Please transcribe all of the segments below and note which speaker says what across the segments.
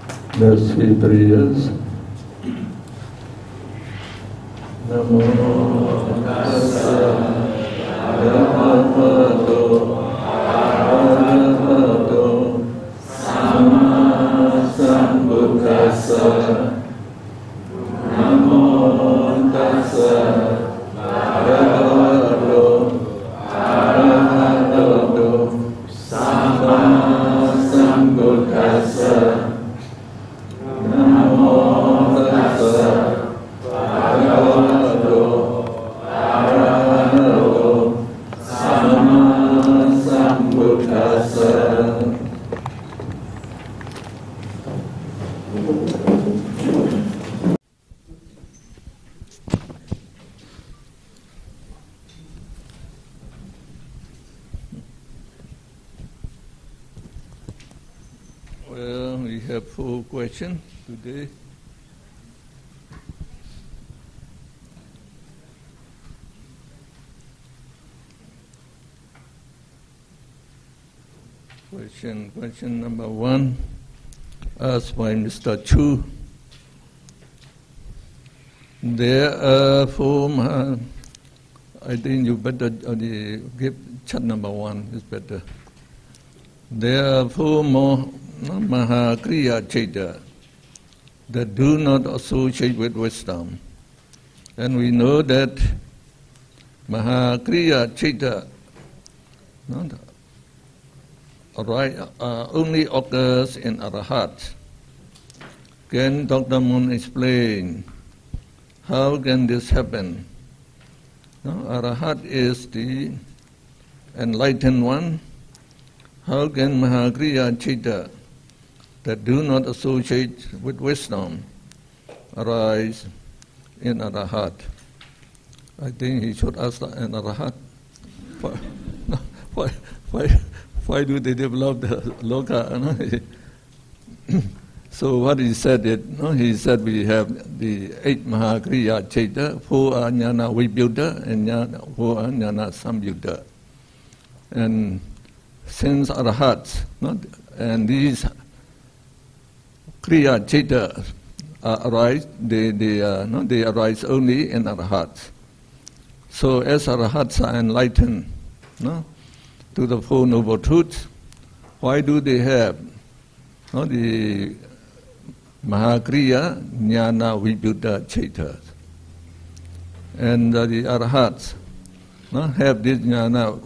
Speaker 1: Let's say prayers. Namo tassa bhagavato arahato samma sambuddhassa. Namo tassa bhagavato arahato samma sambuddhassa. Namo tassa bhagavato arahato samma sambuddhassa. Well, we have 4 questions today. Question number 1, asked by Mr. Chu. There are 4 I think you better give chat number 1 is better. There are 4 more Mahakriya Chaita that do not associate with wisdom. And we know that Mahakriya Chaita only occurs in Arahat. Can Dr. Moon explain how can this happen? Arahat is the enlightened one. How can Mahakriya Chaita that do not associate with wisdom arise in Arahat? I think he should ask an Arahat. Why do they develop the Loka? So what he said, he said we have the 8 Mahakriya Chaita, 4 are Jnana Vibuddha and 4 are Jnana Samyutta. And since Arahats, and these Kriya Chaita arise, they arise only in Arahats. So as Arahats are enlightened to the 4 Noble Truths, why do they have the Mahakriya Jnana Vibuddha Chaita? And the Arahats have this Jnana,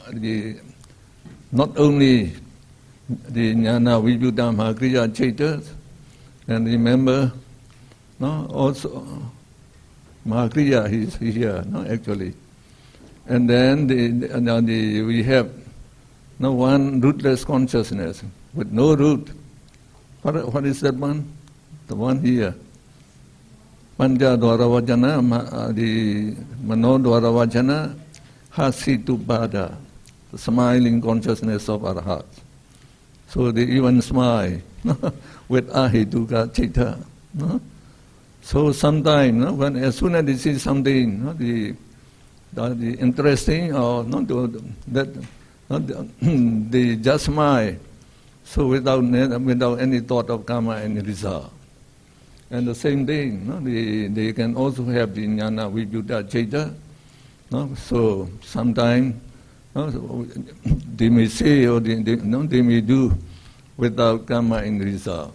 Speaker 1: not only the Jnana Vibuddha Mahakriya Chaita, and remember, also Mahakriya is here, actually. And then we have one rootless consciousness with no root. What is that one? The one here. Panja Dwara Vajana, the Mano Dwara Vajana, Hasitu Bada, the smiling consciousness of our hearts. So they even smile with Ahituka Chaita. So sometimes, when as soon as they see something, the interesting or not that, they just smile. So without any thought of karma and result. And the same thing, they can also have the Jnana Vibuddha Chaita. So sometimes they may say or they may do without karma and result.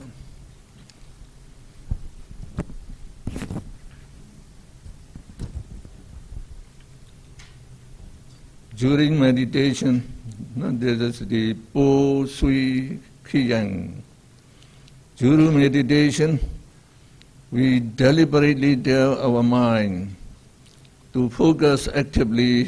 Speaker 1: During meditation, there is the Po Sui Kiyang. During meditation, we deliberately tell our mind to focus actively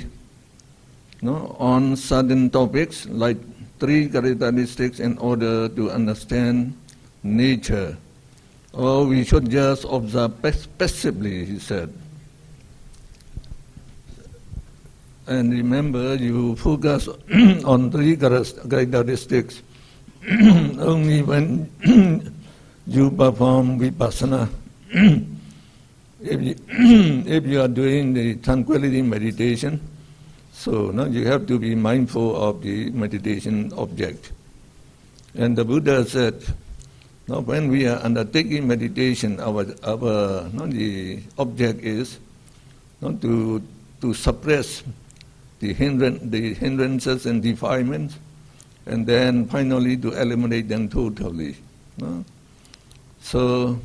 Speaker 1: on certain topics like 3 characteristics in order to understand nature. Or we should just observe passively, he said. And remember, you focus on 3 characteristics only when you perform vipassana. If you are doing the tranquility meditation, so you have to be mindful of the meditation object. And the Buddha said, Now, when we are undertaking meditation, our the object is to suppress the hindrances and defilements, and then finally to eliminate them totally. So,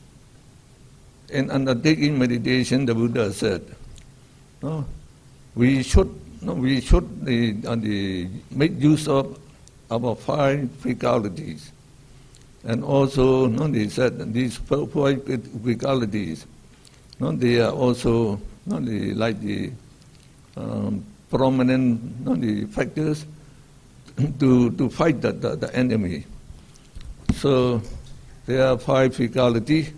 Speaker 1: in undertaking meditation, the Buddha said, we should make use of our 5 faculties. And also, they said these 5 faculties, they are also like the prominent the factors to fight the enemy. So there are 5 faculties.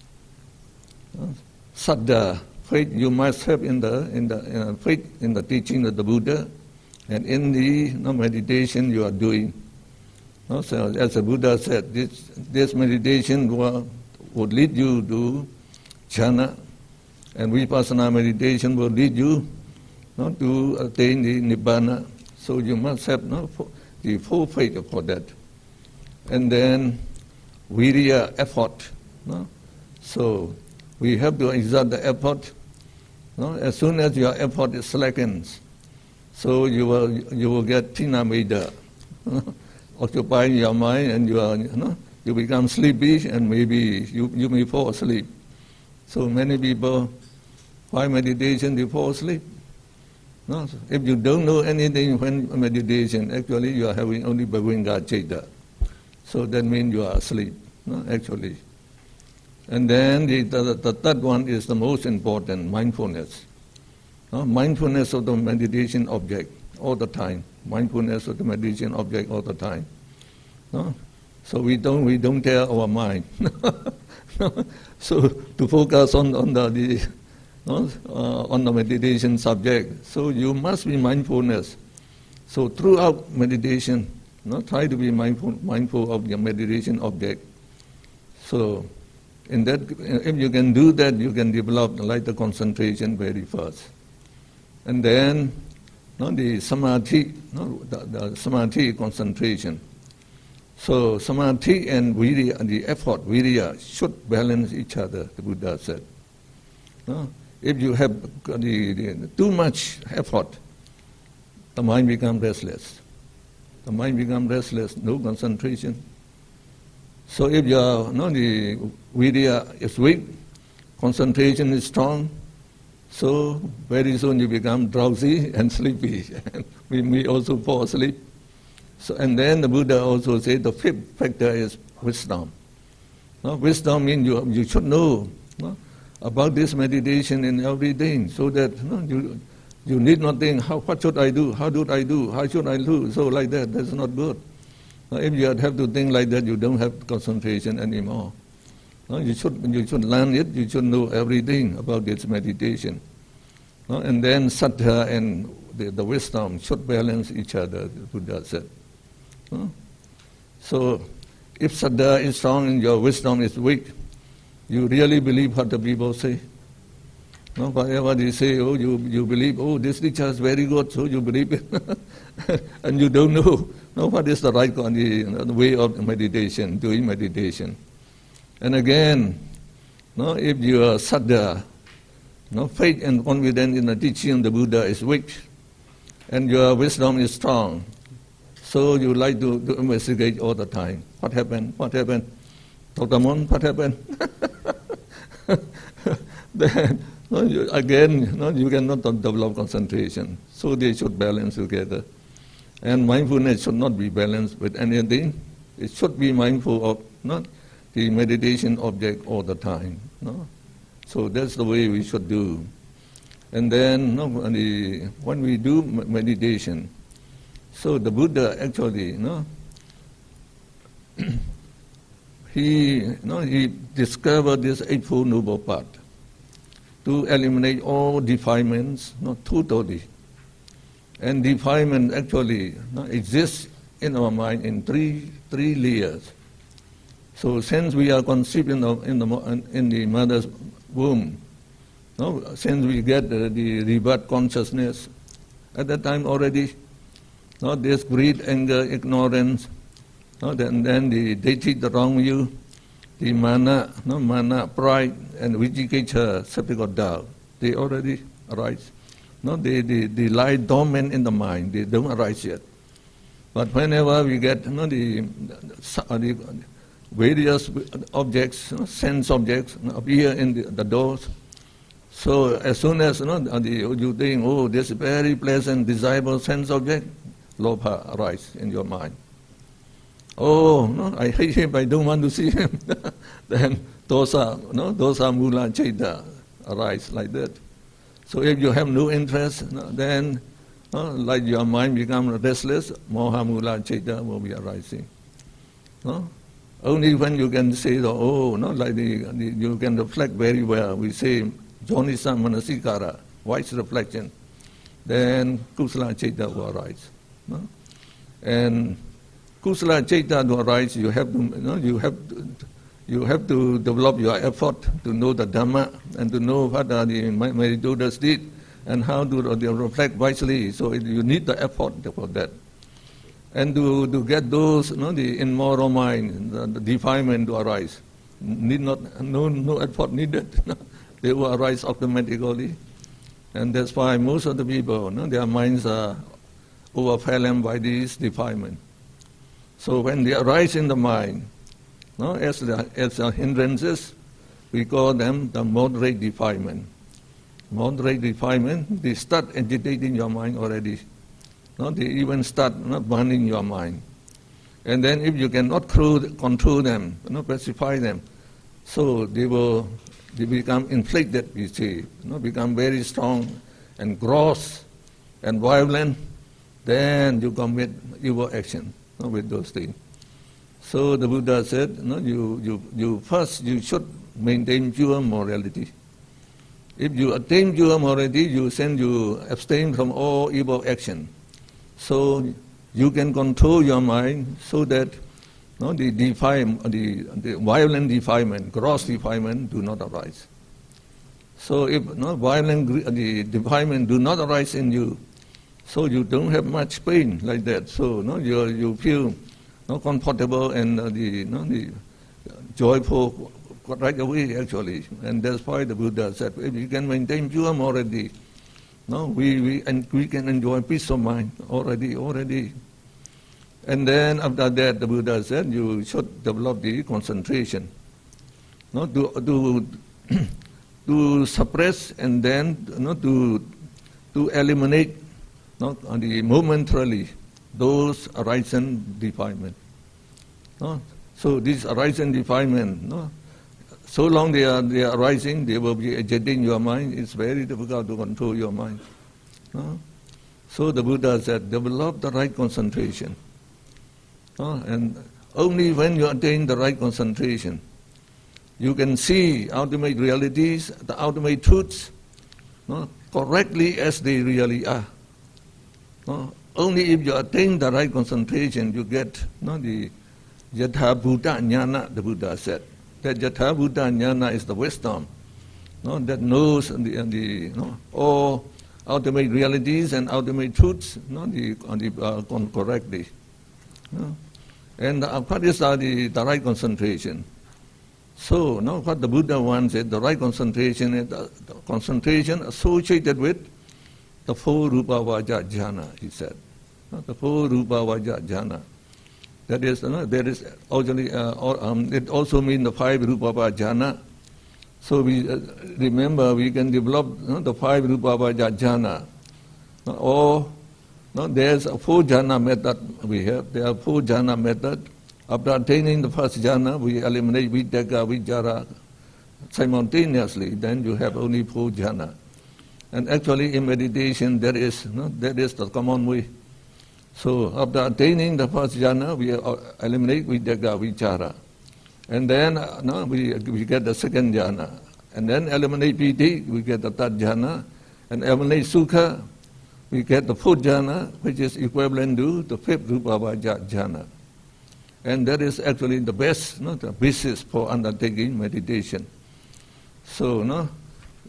Speaker 1: Saddha, faith you must have in the faith in the teaching of the Buddha, and in the meditation you are doing. So as the Buddha said, this meditation would lead you to jhana, and vipassana meditation will lead you to attain the nibbana. So you must have the full faith for that. And then virya, effort. So we have to exert the effort. As soon as your effort is slackens, so you will get tina mida, occupying your mind, and you become sleepy, and maybe you may fall asleep. So many people, while meditation, they fall asleep. If you don't know anything when meditation, actually you are having only bhavanga citta. So that means you are asleep, actually. And then the third one is the most important, mindfulness. Mindfulness of the meditation object all the time. Mindfulness of the meditation object all the time. So we don't tell our mind. So to focus on the meditation subject. So you must be mindfulness. So throughout meditation, try to be mindful of your meditation object. So in that, if you can do that, you can develop the concentration very fast. And then the samadhi, the samadhi concentration. So samadhi and virya, the effort, virya, should balance each other, the Buddha said. If you have too much effort, the mind becomes restless. The mind becomes restless, no concentration. So if your the virya is weak, concentration is strong, so very soon you become drowsy and sleepy. We may also fall asleep. So, and then the Buddha also said the 5th factor is wisdom. Wisdom means you should know about this meditation in everything, so that you need not think, what should I do, how should I do, so like that, that's not good. If you have to think like that, you don't have concentration anymore. You should learn it, you should know everything about this meditation. And then saddha and the wisdom should balance each other, the Buddha said. So if saddha is strong and your wisdom is weak, you really believe what the people say. Whatever they say, you believe, this teacher is very good, so you believe it. And you don't know what is the right the way of meditation, doing meditation. And again, if your saddha, faith and confidence in the teaching of the Buddha is weak, and your wisdom is strong, so you like to investigate all the time. What happened? Dr. Mon, what happened? Then, you cannot develop concentration. So they should balance together. And mindfulness should not be balanced with anything. It should be mindful of the meditation object all the time. So that's the way we should do. And then when we do meditation, so the Buddha actually, he discovered this Eightfold Noble Path to eliminate all defilements, totally. And defilement actually exists in our mind in three layers. So since we are conceived in the mother's womb, since we get the rebirth consciousness, at that time already, this greed, anger, ignorance, No, then they take the wrong view. The mana, pride, and vijikiccha, skeptical doubt, they already arise. No, they lie dormant in the mind. They don't arise yet. But whenever we get the various objects, sense objects appear in the doors, so as soon as you think, oh, this very pleasant, desirable sense object, lobha arises in your mind. Oh, no, I hate him, I don't want to see him. Then dosa mula chaita arise like that. So if you have no interest, then like your mind becomes restless, moha mula chaita will be arising. Only when you can say, like you can reflect very well, we say jonisa manasikara, wise reflection, then kusala chaita will arise. And kusala chaita to arise, you have to develop your effort to know the Dhamma and to know what the meditators did and how to reflect wisely. So you need the effort for that. And to get those, the immoral mind, the defilement to arise, no effort needed. They will arise automatically. And that's why most of the people, their minds are overwhelmed by these defilement. So when they arise in the mind, as hindrances, we call them the moderate defilement. Moderate defilement, they start agitating your mind already. They even start burning your mind. And then if you cannot control them, pacify them, so they become inflicted, you see, become very strong and gross and violent, then you commit evil action with those things. So the Buddha said, you should maintain pure morality. If you attain pure morality, you abstain from all evil action. So you can control your mind so that the violent defilement, gross defilement do not arise. So if violent defilement do not arise in you, so you don't have much pain like that. So you feel comfortable and the joyful right away actually. And that's why the Buddha said, if you can maintain pure morality, we can enjoy peace of mind already. And then after that, the Buddha said, you should develop the concentration, to suppress and then to eliminate momentarily those arising defilement. So these arising defilement, so long they are arising, they will be agitating your mind. It's very difficult to control your mind. So the Buddha said, develop the right concentration. And only when you attain the right concentration, you can see ultimate realities, the ultimate truths, correctly as they really are. Only if you attain the right concentration, you get the Yatha Bhuta Jnana, the Buddha said. That Yatha Bhuta Jnana is the wisdom that knows all ultimate realities and ultimate truths correctly. And what is the right concentration? So what the Buddha wants is the right concentration is the concentration associated with the four Rupa Vaja Jhana, he said. The four Rupa Vaja Jhana. That is, there is actually, it also means the five Rupa Vaja Jhana. So we remember we can develop the five Rupa Vaja Jhana. There's a four jhana method we have. There are four jhana method. After attaining the first jhana, we eliminate vitaka, vichara simultaneously. Then you have only four jhana. And actually in meditation, that is the common way. So after attaining the first jhana, we eliminate vitaka, vichara. And then we get the second jhana. And then eliminate piti, we get the third jhana. And eliminate sukha, we get the fourth jhana, which is equivalent to the fifth Rupa Vaja jhana. And that is actually the best, the basis for undertaking meditation. So,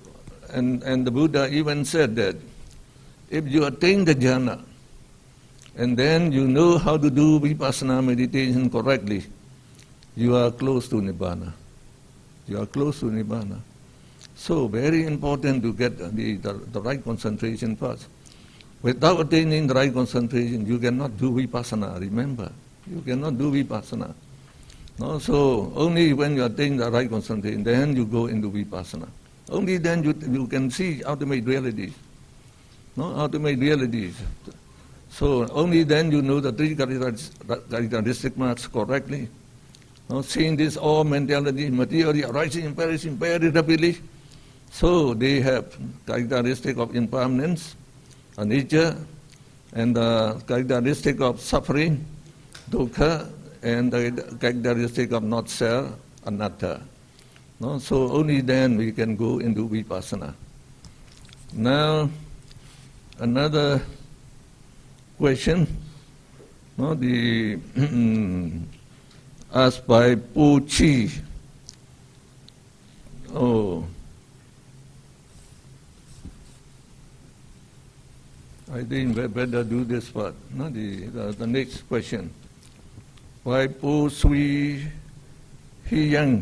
Speaker 1: and the Buddha even said that if you attain the jhana, and then you know how to do vipassana meditation correctly, you are close to Nibbana. You are close to Nibbana. So very important to get the right concentration first. Without attaining the right concentration, you cannot do vipassana, remember. You cannot do vipassana. No? So only when you attain the right concentration, then you go into vipassana. Only then you can see ultimate realities. No? Ultimate realities. So only then you know the three characteristic marks correctly. No? Seeing this all mentality, material arising and perishing very rapidly. So they have characteristic of impermanence, a nature, and the characteristic of suffering, dukkha, and the characteristic of not self, anatta. No? So only then we can go into vipassana. Now, another question, no, asked by Pu Chi. Oh, I think we better do this part. No, the next question. By Pu Sui Hiyang.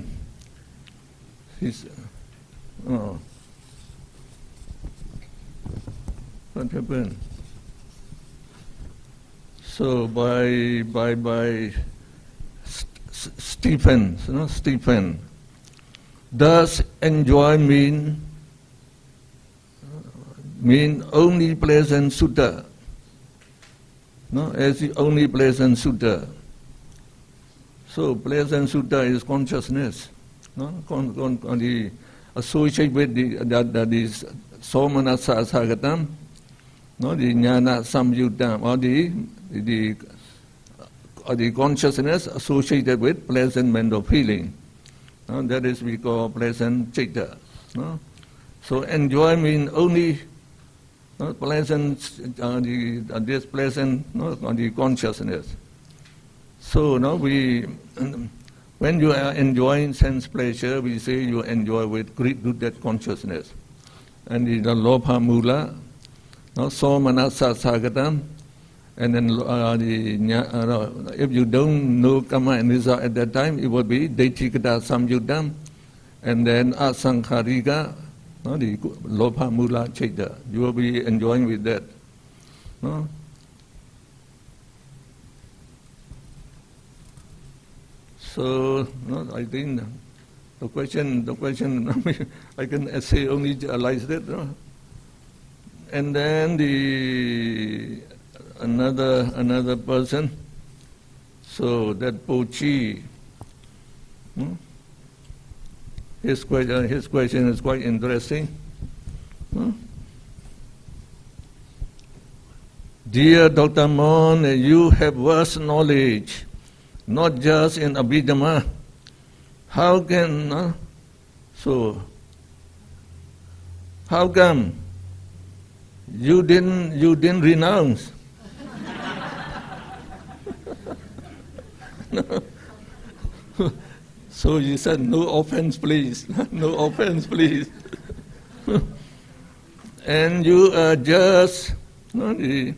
Speaker 1: Oh. What happened? So by Stephen, no? Stephen. Does enjoy mean only pleasant sutta? No, as the only pleasant sutta. So pleasant sutta is consciousness. No, the associate with the somanasa sagatam, no, the jnana samyuktam, or the consciousness associated with pleasant mental feeling. No, that is we call pleasant citta. No? So enjoy means only pleasant, this pleasant, the consciousness. So now when you are enjoying sense pleasure, we say you enjoy with great good consciousness. And the lobha mula, somanasa sagatam, and then if you don't know karma and result at that time, it would be daichikata samyuktam, and then asankharika, the lobha mula chaita. You will be enjoying with that. No? So I think the question I can say only realize that. No? And then another person. So that Pochi, his question is quite interesting. Dear Dr. Mon, you have vast knowledge, not just in Abhidhamma. How come you didn't renounce? So you said, no offense, please. No offense, please. And you are just, what is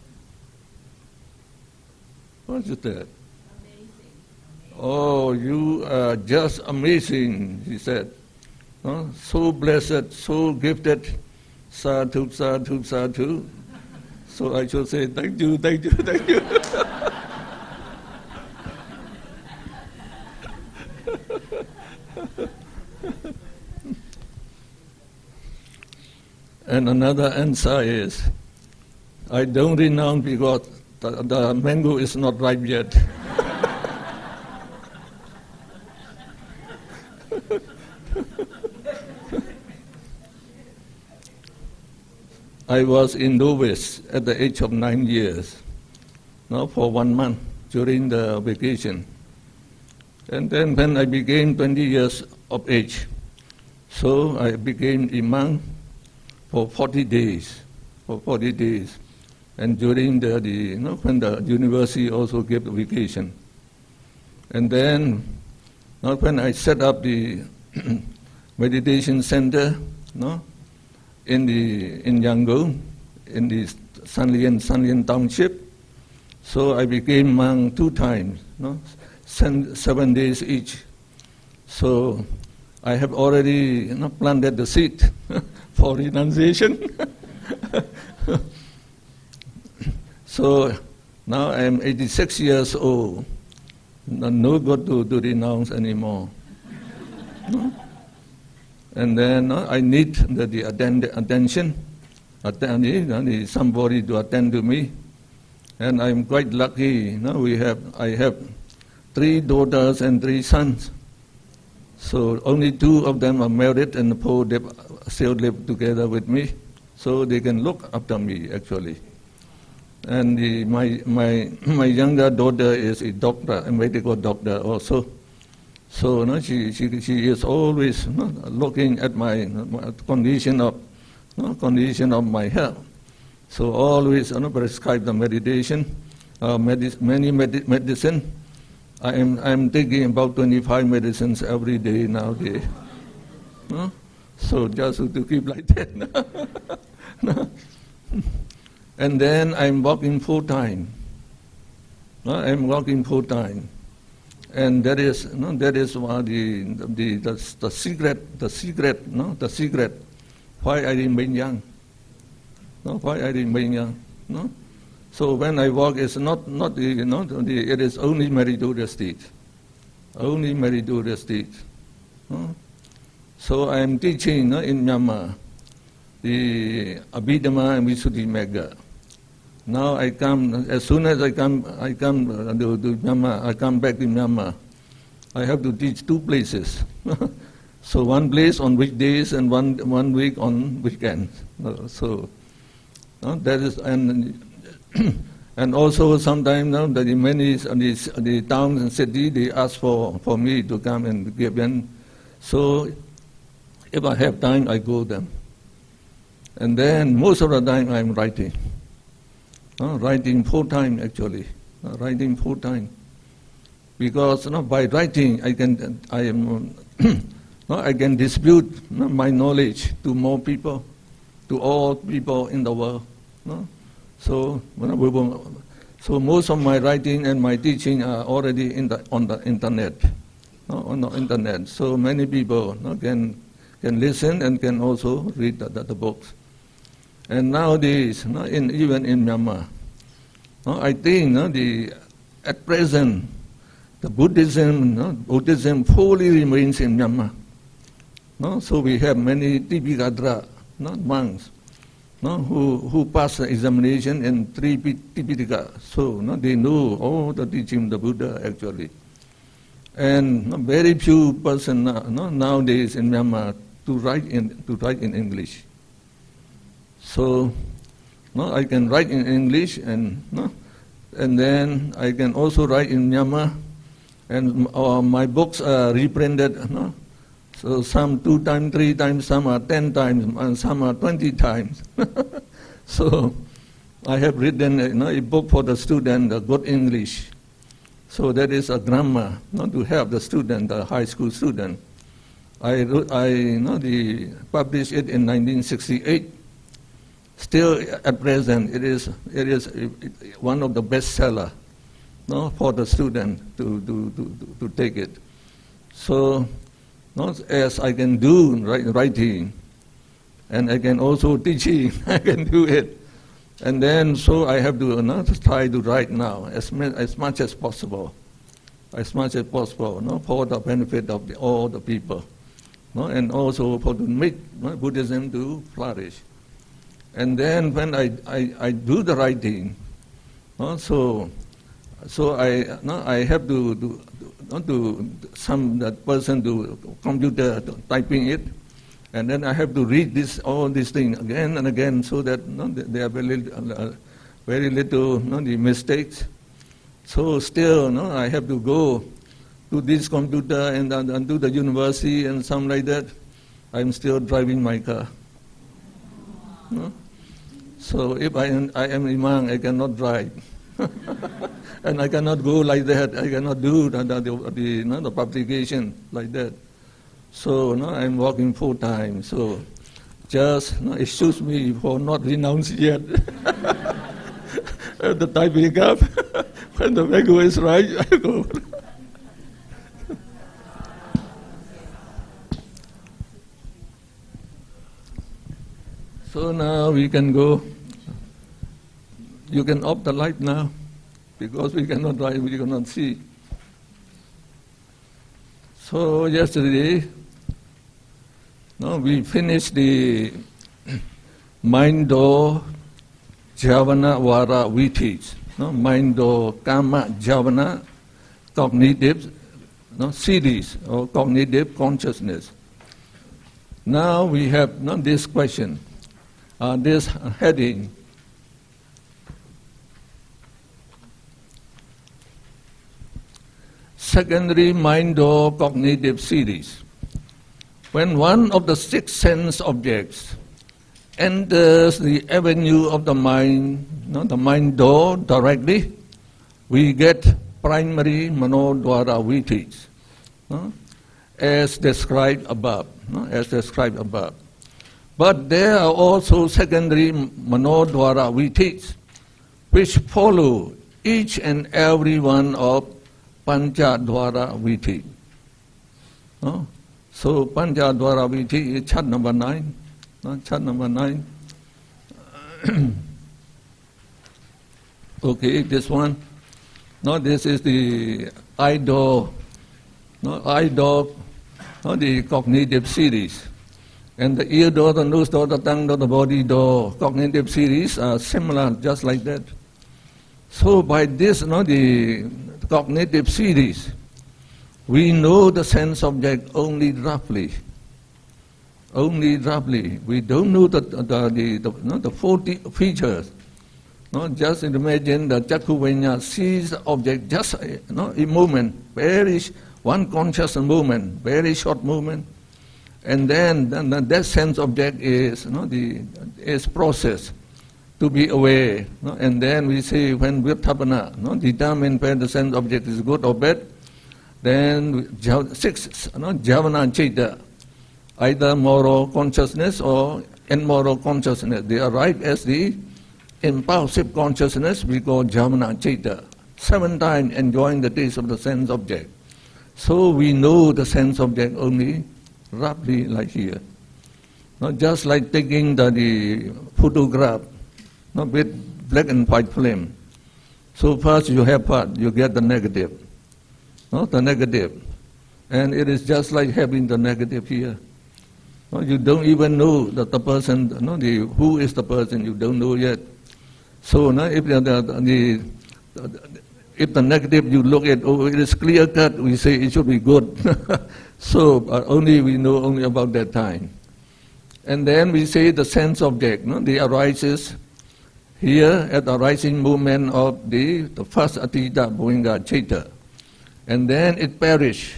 Speaker 1: that? Oh, you are just amazing, he said. So blessed, so gifted. Sadhu, sadhu, sadhu. So I should say, thank you, thank you, thank you. And another answer is, I don't renounce because the mango is not ripe yet. I was in novice at the age of 9 years, for 1 month during the vacation. And then when I became 20 years of age, so I became a monk for 40 days. And during when the university also gave the vacation. And then when I set up the meditation center, in Yangon, in the Sanlian Township, So I became monk 2 times, 7 days each. So I have already planted the seed for renunciation. So now I am 86 years old. No good to renounce anymore. And then I need the attention, somebody to attend to me. And I'm quite lucky. I have 3 daughters and 3 sons. So only 2 of them are married, and 4 still live together with me. So they can look after me, actually. And my younger daughter is a doctor, a medical doctor also. So she is always looking at my condition of my health. So always prescribe the meditation, medicine. I'm taking about 25 medicines every day nowadays. So just to keep like that. And then I'm working full time. I'm working full time. And that is the secret why I remain young. Why I remain young. So when I work, it's it is only meritorious state. Only meritorious state. So I am teaching in Myanmar the Abhidhamma and Visuddhimagga. Now I come, as soon as I come to Myanmar, I come back to Myanmar, I have to teach 2 places. So 1 place on weekdays and one week on weekends. So that is, and also sometimes the towns and cities, they ask for me to come and give them. So if I have time, I go them. And then most of the time I'm writing. Writing full time, actually. Writing full time. Because by writing I can distribute my knowledge to more people, to all people in the world. So most of my writing and my teaching are already on the internet. On the internet. So many people can listen and can also read the books. And nowadays, even in Myanmar, I think at present, the Buddhism fully remains in Myanmar. So we have many Tipikadra monks who pass the examination in 3 Tipitaka. So they know all the teaching of the Buddha, actually. And very few person nowadays in Myanmar to write in English. So I can write in English, and then I can also write in Myanmar, and my books are reprinted. So some 2 times, 3 times, some are 10 times, and some are 20 times. So I have written a book for the student, the good English. So that is a grammar, to help the student, the high school student. I published it in 1968. Still at present, it is one of the bestseller, for the student to take it. So, as I can do writing, and I can also teaching, I can do it. And then, so I have to try to write now as much as possible, for the benefit of all the people, and also for to make Buddhism to flourish. And then when I do the writing, so I have to that person to computer typing it. And then I have to read all these things again and again, so that there are very little the mistakes. So still, I have to go to this computer and to the university and something like that. I'm still driving my car. So if I am a monk, I cannot drive, and I cannot go like that. I cannot do the publication like that. So I'm working full time. So just excuse me for not renouncing yet. At the time we wake up, when the mango is right, I go. So now we can go. You can off the light now, because we cannot drive, we cannot see. So yesterday, we finished the Mind-do Javana Vara Vitis. Mind-do Kama Javana cognitive series or cognitive consciousness. Now we have this question, this heading. Secondary mind-do cognitive series. When one of the 6 sense objects enters the avenue of the mind, the mind-do directly, we get primary manodvara vittis, as described above. But there are also secondary manodvara vittis, which follow each and every one of Panchadvara Viti. So Panchadvara Viti is chat number 9. Chat number 9. Okay, this one. This is the I-do, the cognitive series. And the ear-do, the nose-do, the tongue-do, the body-do, cognitive series are similar, just like that. So by this, the cognitive series, we know the sense object only roughly. Only roughly. We don't know the 40 features. Just imagine the Chakuvenya sees the object just a moment, one conscious movement, very short movement, and then that sense object is processed to be aware, and then we say when Virthapana determine whether the sense object is good or bad, then 6 Javana Cheta, either moral consciousness or immoral consciousness, they arrive as the impulsive consciousness we call Javana Cheta, 7 times enjoying the taste of the sense object. So we know the sense object only roughly like here. Just like taking the photograph with black and white film. So first you have part, you get the negative. The negative. And it is just like having the negative here. You don't even know that the person, who is the person, you don't know yet. So if the negative you look at, it is clear cut, we say it should be good. So we know only about that time. And then we say the sense object, the arises here at the rising movement of the first Atita Bhuinga Cheta. And then it perish,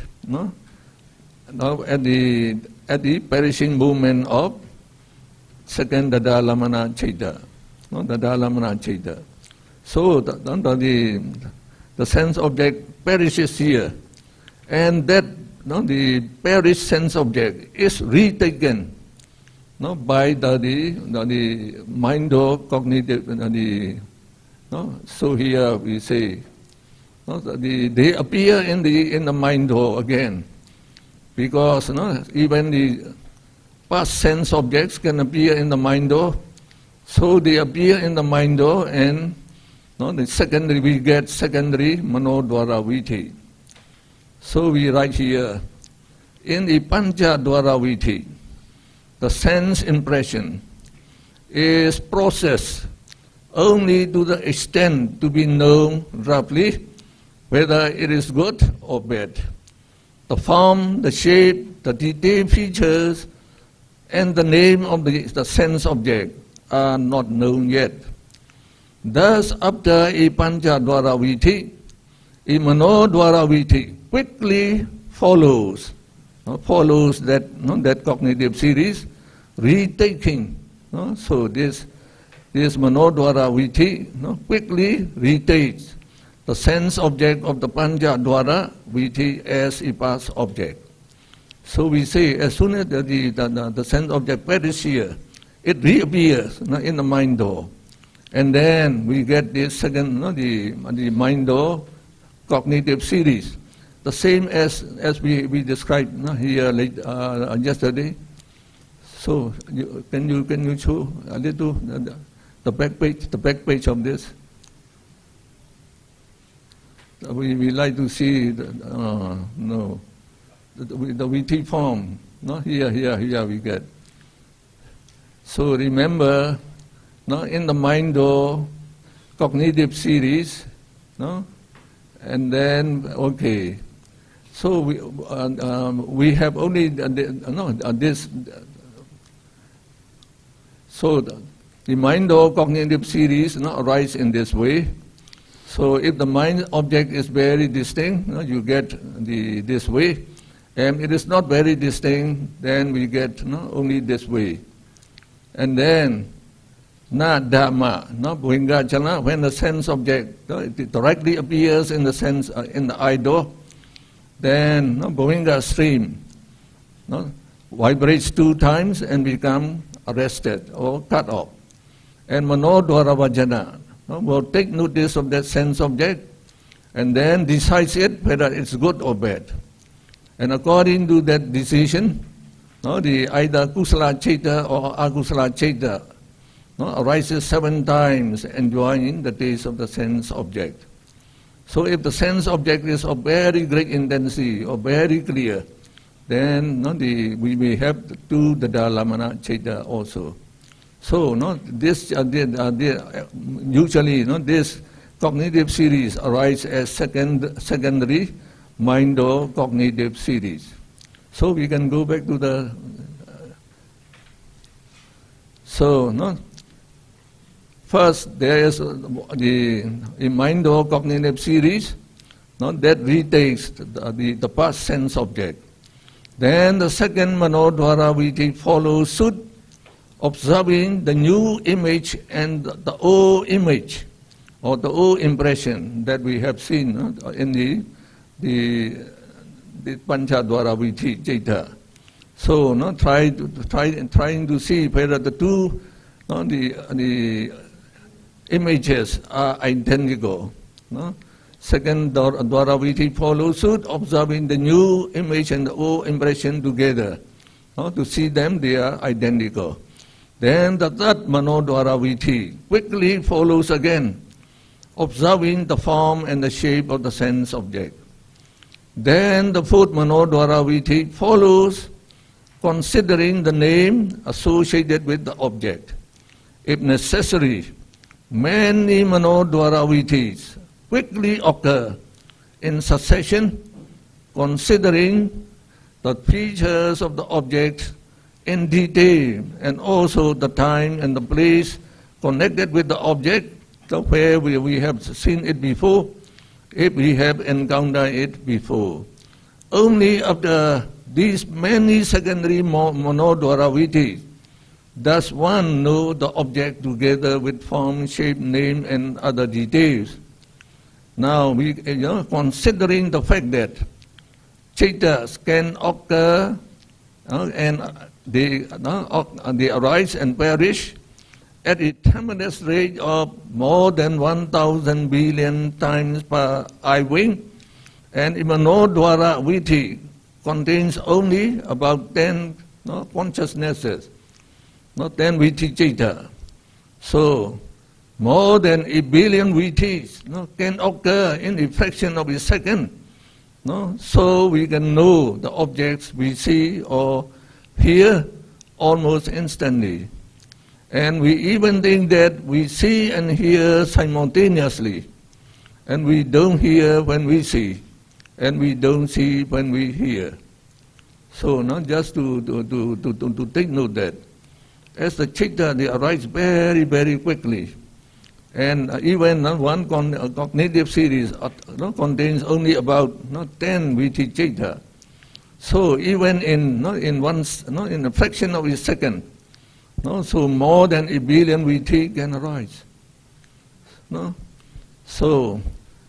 Speaker 1: at the perishing movement of second Dadalamana Cheta. Dadalamana Cheta. So the sense object perishes here. And that the perished sense object is retaken by the mind-do cognitive, so here we say, they appear in the mind-do again, because even the past sense objects can appear in the mind-do, so they appear in the mind-do, and the secondary, we get secondary manodvara viti. So we write here, in the Panchadvara viti, the sense impression is processed only to the extent to be known roughly whether it is good or bad. The form, the shape, the detailed features, and the name of the sense object are not known yet. Thus, after a Panchadvara viti, a Manodvara viti quickly follows that cognitive series, retaking. So this Manodvara viti quickly retakes the sense object of the Panchadvara viti as a past object. So we say as soon as the sense object perishes here, it reappears in the mind-do. And then we get this second, the mind-door cognitive series, the same as we described here yesterday. So can you show a little the back page of this? We like to see the VT form. Here we get. So remember, in the mind-door cognitive series, and then okay. So we have only this. So the mind-door cognitive series arise in this way. So if the mind object is very distinct, you get this way. And it is not very distinct, then we get only this way. And then na dhamma, bhuingachala, when the sense object it directly appears in the sense in the eye door, then bhuinga stream vibrates 2 times and become arrested or cut off. And manodwara vajana will take notice of that sense object and then decides it whether it's good or bad. And according to that decision, the either kusala citta or akusala citta arises 7 times, enjoying the taste of the sense object. So if the sense object is of very great intensity or very clear, then we may have to the dalamana citta also. So this usually this cognitive series arises as secondary mind-door cognitive series. So we can go back to the first there is the mind-door cognitive series that retakes the past sense object. Then the second manodwara viti follows suit, observing the new image and the old image or the old impression that we have seen in the panchadwara viti citta. So trying to see whether the two the images are identical. Second dwara viti follows suit, observing the new image and the old impression together. To see them, they are identical. Then the third manodwara viti quickly follows again, observing the form and the shape of the sense object. Then the fourth manodwara viti follows, considering the name associated with the object. If necessary, many manodwara vitis quickly occur in succession, considering the features of the object in detail and also the time and the place connected with the object, where we have seen it before, if we have encountered it before. Only after these many secondary manodwara vitis does one know the object together with form, shape, name, and other details. Now, considering the fact that cittas can occur and they arise and perish at a tremendous rate of more than 1,000 billion times per eye wing, and manodwara viti contains only about 10 consciousnesses, not 10 viti citta. So, more than 1 billion vitis can occur in a fraction of a second. So we can know the objects we see or hear almost instantly. And we even think that we see and hear simultaneously. And we don't hear when we see, and we don't see when we hear. So just to take note that as the citta, they arise very, very quickly. And even one cognitive series contains only about 10 viti citta. So even in in a fraction of a second, so more than 1 billion viti can arise. So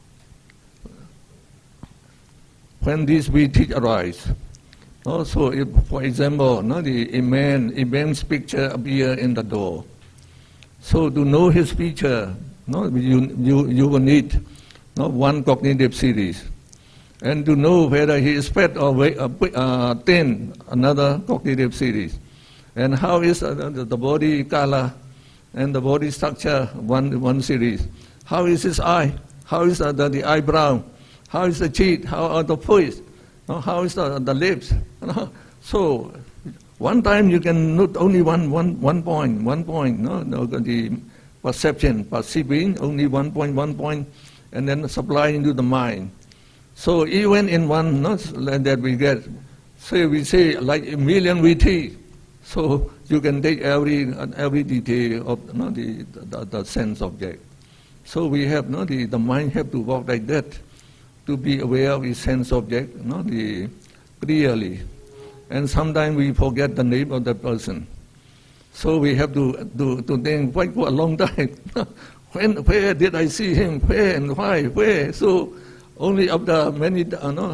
Speaker 1: when these viti arise, so if, for example, the immense picture appear in the door, So to know his feature, you will need one cognitive series. And to know whether he is fat or thin, another cognitive series. And how is the body color and the body structure, one series. How is his eye? How is the eyebrow? How is the cheek? How are the voice? How is the lips? So one time you can note only one point. The perception, perceiving only 1 point, and then supply into the mind. So even in one that we get, say we say like a million VT, so you can take every detail of the sense object. So we have the mind have to work like that to be aware of the sense object clearly. And sometimes we forget the name of the person. So we have to think quite a long time. Where did I see him? Where and why? Where? So only after many,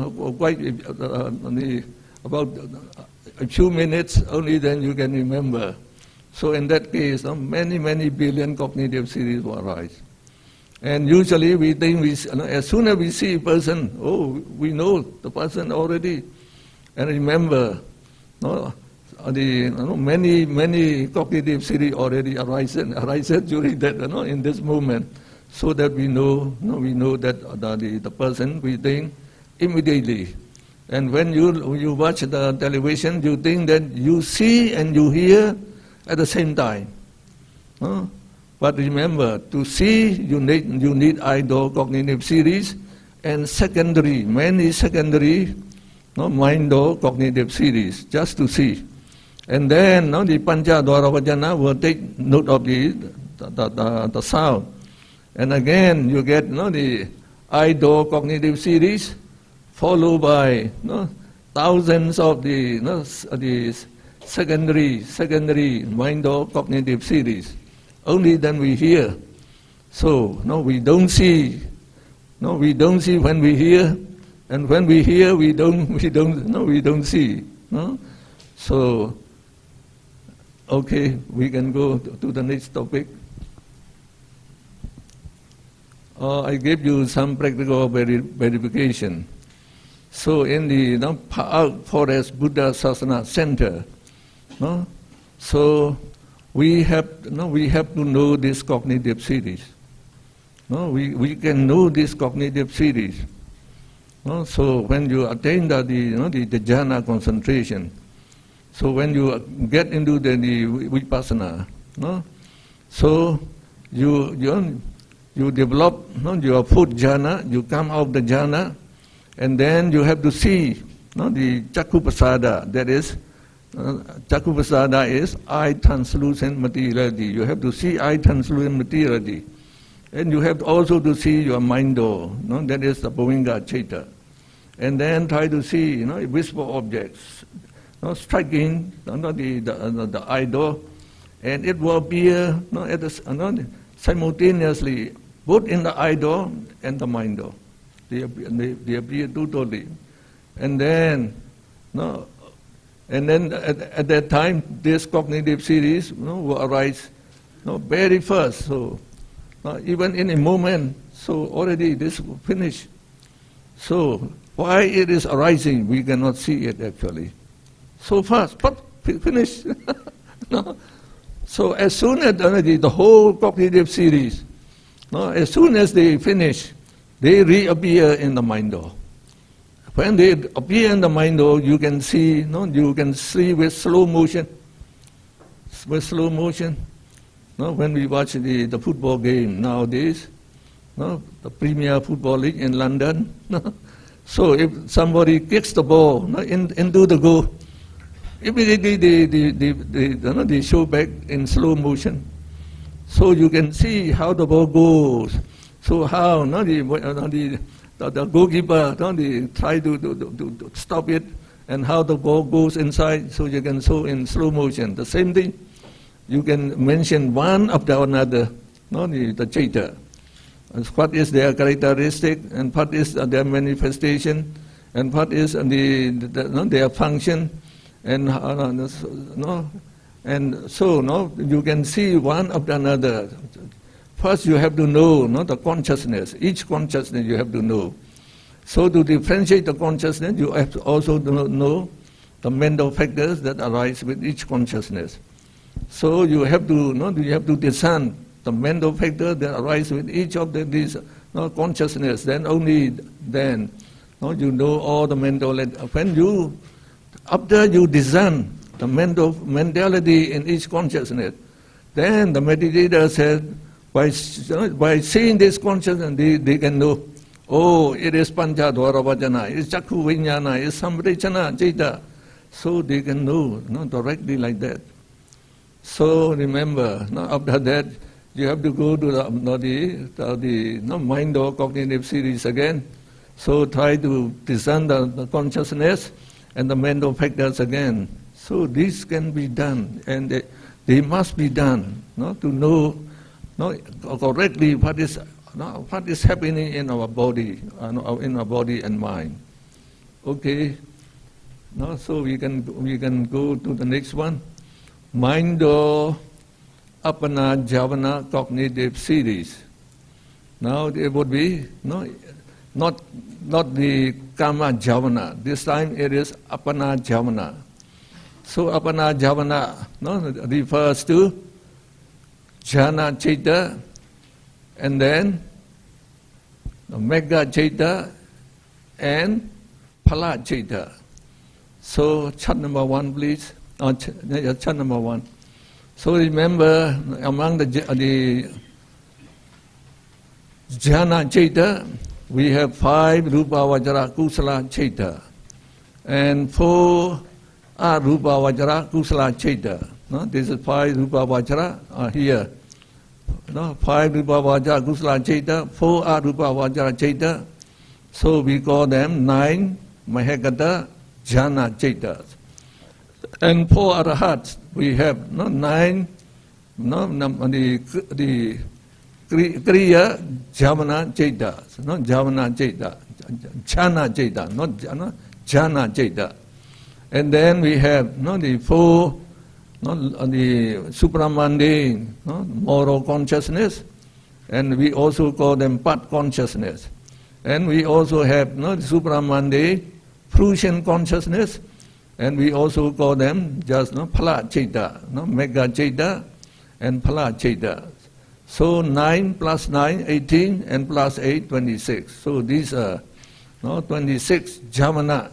Speaker 1: about a few minutes, only then you can remember. So in that case, many billion cognitive series will arise. And usually we think, as soon as we see a person, we know the person already. And remember, many cognitive series already arises during that, in this moment, so that we know that the person we think immediately. And when you watch the television, you think that you see and you hear at the same time. But remember, to see you need eye-door cognitive series and many secondary mind-door cognitive series just to see. And then the Pancha Dwara Vajana will take note of the sound. And again you get the eye-door cognitive series followed by thousands of the secondary mind-door cognitive series. Only then we hear. So we don't see. We don't see when we hear, and when we hear, we don't see. So, okay, we can go to the next topic. I gave you some practical verification. So in the Forest Buddha Sasana Center, so we have to know this cognitive series. We can know this cognitive series. So when you attain the jhana concentration, so when you get into the vipassana, so you develop your fourth jhana, you come out of the jhana, and then you have to see the chakkuprasada, that is, chakkuprasada is eye translucent materiality. You have to see eye translucent materiality. And you have also to see your mind door, that is the Bhavinga Chaita. And then try to see visible objects, striking the eye door, and it will appear simultaneously, both in the eye door and the mind door. They appear totally. And then, at that time, this cognitive series will arise very first. So even in a moment, so already this will finish. So why it is arising, we cannot see it actually. So fast, but finish. So as soon as the whole cognitive series, as soon as they finish, they reappear in the mind door. When they appear in the mind door, you can see, with slow motion. With slow motion. When we watch the football game nowadays, the Premier Football League in London, so if somebody kicks the ball into the goal, immediately they show back in slow motion. So you can see how the ball goes. So how the goalkeeper they try to stop it, and how the ball goes inside. So you can show in slow motion. The same thing. You can mention one after another, the Chaita. What is their characteristic, and what is their manifestation, and what is their function, and And so, no, you can see one after another. First, you have to know, no, the consciousness. Each consciousness you have to know. So, to differentiate the consciousness, you have to also know the mental factors that arise with each consciousness. So, you have to, no, you have to discern the mental factors that arise with each of these consciousness. Then only then, no, you know all the mental. When you, after you discern the mentality in each consciousness, then the meditator said, by seeing this consciousness, they can know, oh, it is Pancha Dwara Vajana, it's Chakku Vijnana, it's Samrichana, Jita. So they can know, directly like that. So remember, after that, you have to go to the mind or cognitive series again. So try to discern the consciousness and the mental factors again. So this can be done, and they must be done, to know correctly what is happening in our body, in our body and mind. Okay. So we can go to the next one. Mind or Apana Javana cognitive series. Now it would be not the Kama Javana. This time it is Apana Javana. So Apana Javana refers to Jhana Chaita, and then the Mega Chaita and Phala Chaita. So chart number 1, please. Chart number 1. So remember, among the Jhana Chaita, we have 5 Rupa Vajra Kusala Chaita and 4 Arupa Vajra Kusala Chaita. This is 5 Rupa Vajra here. 5 Rupa Vajra Kusala Chaita, 4 Arupa Vajra Chaita. So we call them 9 Mahagata Jhana Chaitas. And 4 Arahats, we have 9 the Kriya Javana Chaitas, Javana Chaita, Jhana Chaita, not Jhana Chaita. And then we have the 4 the supramundane, moral consciousness, and we also call them part consciousness. And we also have the supramundane fruition consciousness, and we also call them just Phala Chaita, Mega Chaita and Phala Chaita. So 9 plus 9, 18, and plus 8, 26. So these are 26 Javana,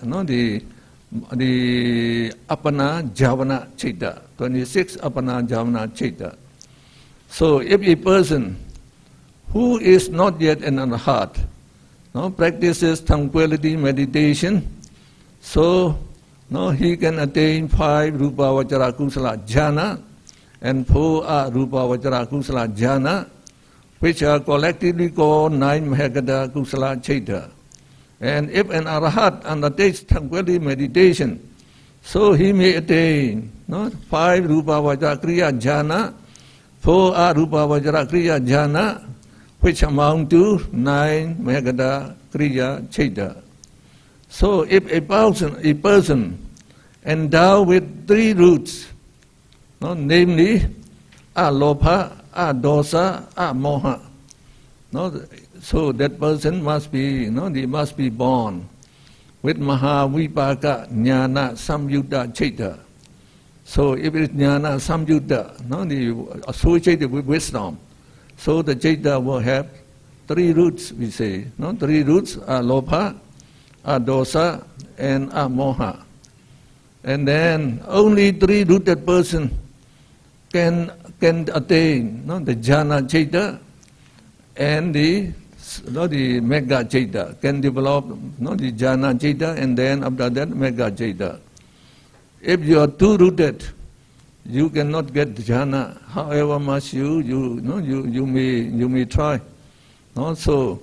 Speaker 1: the Apana Javana Chaita, 26 Apana Javana Chaita. So if a person who is not yet an Arhat practices tranquility meditation, so he can attain 5 Rupa Vajra Kusala Jhana and 4 Arupa Vajra Kusala Jhana, which are collectively called 9 Mahagata Kusala Chaita. And if an Arahat undertakes tranquility meditation, so he may attain 5 Rupa Vajra Kriya Jhana, 4 Arupa Vajra Kriya Jhana, which amount to 9 Mahagata Kriya Chaita. So if a person endowed with 3 roots, namely Alopa, Dosa, Moha, so that person must be, they must be born with Mahavipaka Jnana Samyutta Chaita. So if it is Jnana Samyutta, associated with wisdom, so the Chaita will have 3 roots, we say. 3 roots are Lopa, Dosa, and Moha. And then only 3-rooted person can attain the Jhana Chaita and the Mega Chaita, can develop the Jhana Chaita, and then after that Mega Chaita. If you are 2-rooted, you cannot get Jhana. However much you may try. So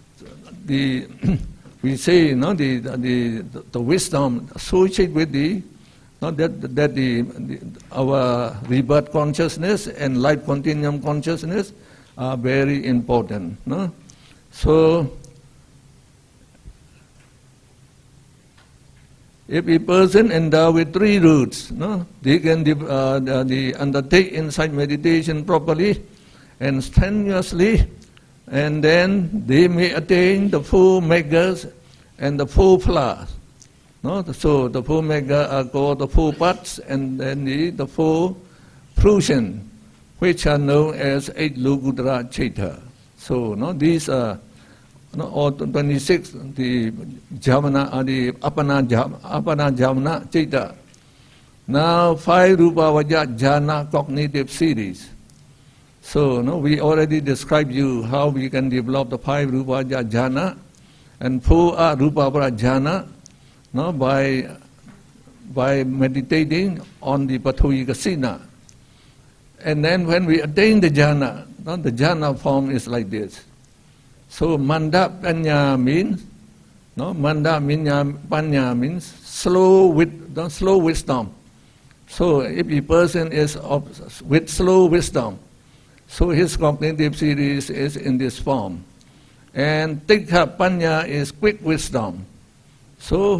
Speaker 1: we say the wisdom associated with our rebirth consciousness and life continuum consciousness are very important. So If a person endowed with 3 roots, they can undertake insight meditation properly and strenuously, and then they may attain the 4 megas and the 4 flowers. So the 4 mega are called the 4 parts, and then the 4 fruition, which are known as 8 Lokuttara Chaita. So these are or 26 the Javana, the Apana Javana Chaita. Now 5 Rupa Vajja Jhana cognitive series. So we already described you how we can develop the 5 Rupa Vajja Jhana and 4 Rupa Vajja Jhana by meditating on the Pathoyi Kasina. And then when we attain the jhana, the jhana form is like this. So manda panya means, manda panya means slow wisdom. So if a person is with slow wisdom, so his cognitive series is in this form. And tikha panya is quick wisdom. So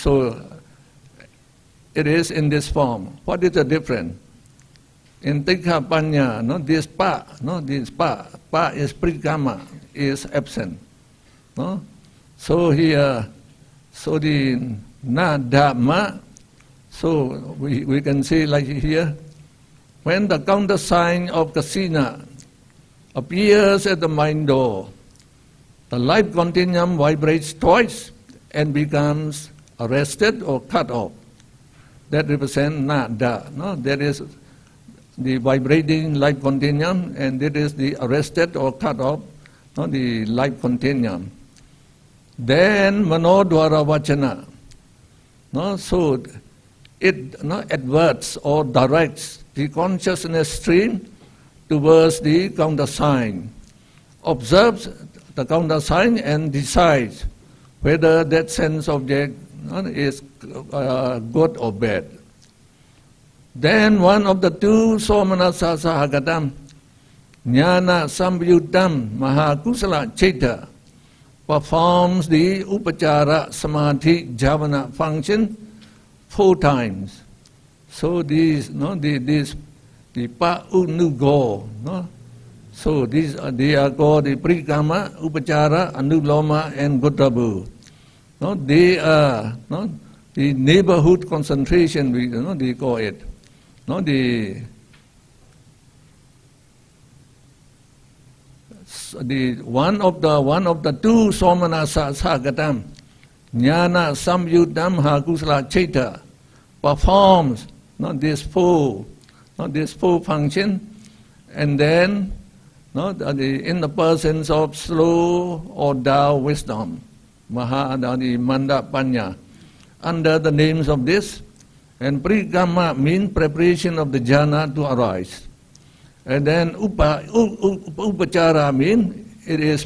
Speaker 1: it is in this form. What is the difference? In Tikha Panya, this pa is pritama, is absent. So here, so the na dhamma, so we can say like here, when the countersign of kasina appears at the mind door, the life continuum vibrates twice and becomes arrested or cut off. That represents na da. That is the vibrating life continuum, and that is the arrested or cut off, the life continuum. Then manodvara vachana. So it adverts or directs the consciousness stream towards the countersign, observes the countersign and decides whether that sense object is good or bad. Then one of the 2 somanasa sahagatam, jnana samyutam mahakusala chaita, performs the upachara samadhi javana function 4 times. So these, the pa unugo, so these they are called the prikama, upachara, anuloma, and gotrabu. They are the neighborhood concentration, they call it. The one of the 2 somanasa sagatam, jnana samyutam hakusala chaita, performs this 4 function, and then in the presence of slow or Tao wisdom, Mahadani Manda Panya, under the names of this. And prikama means preparation of the jhana to arise. And then upachara means it is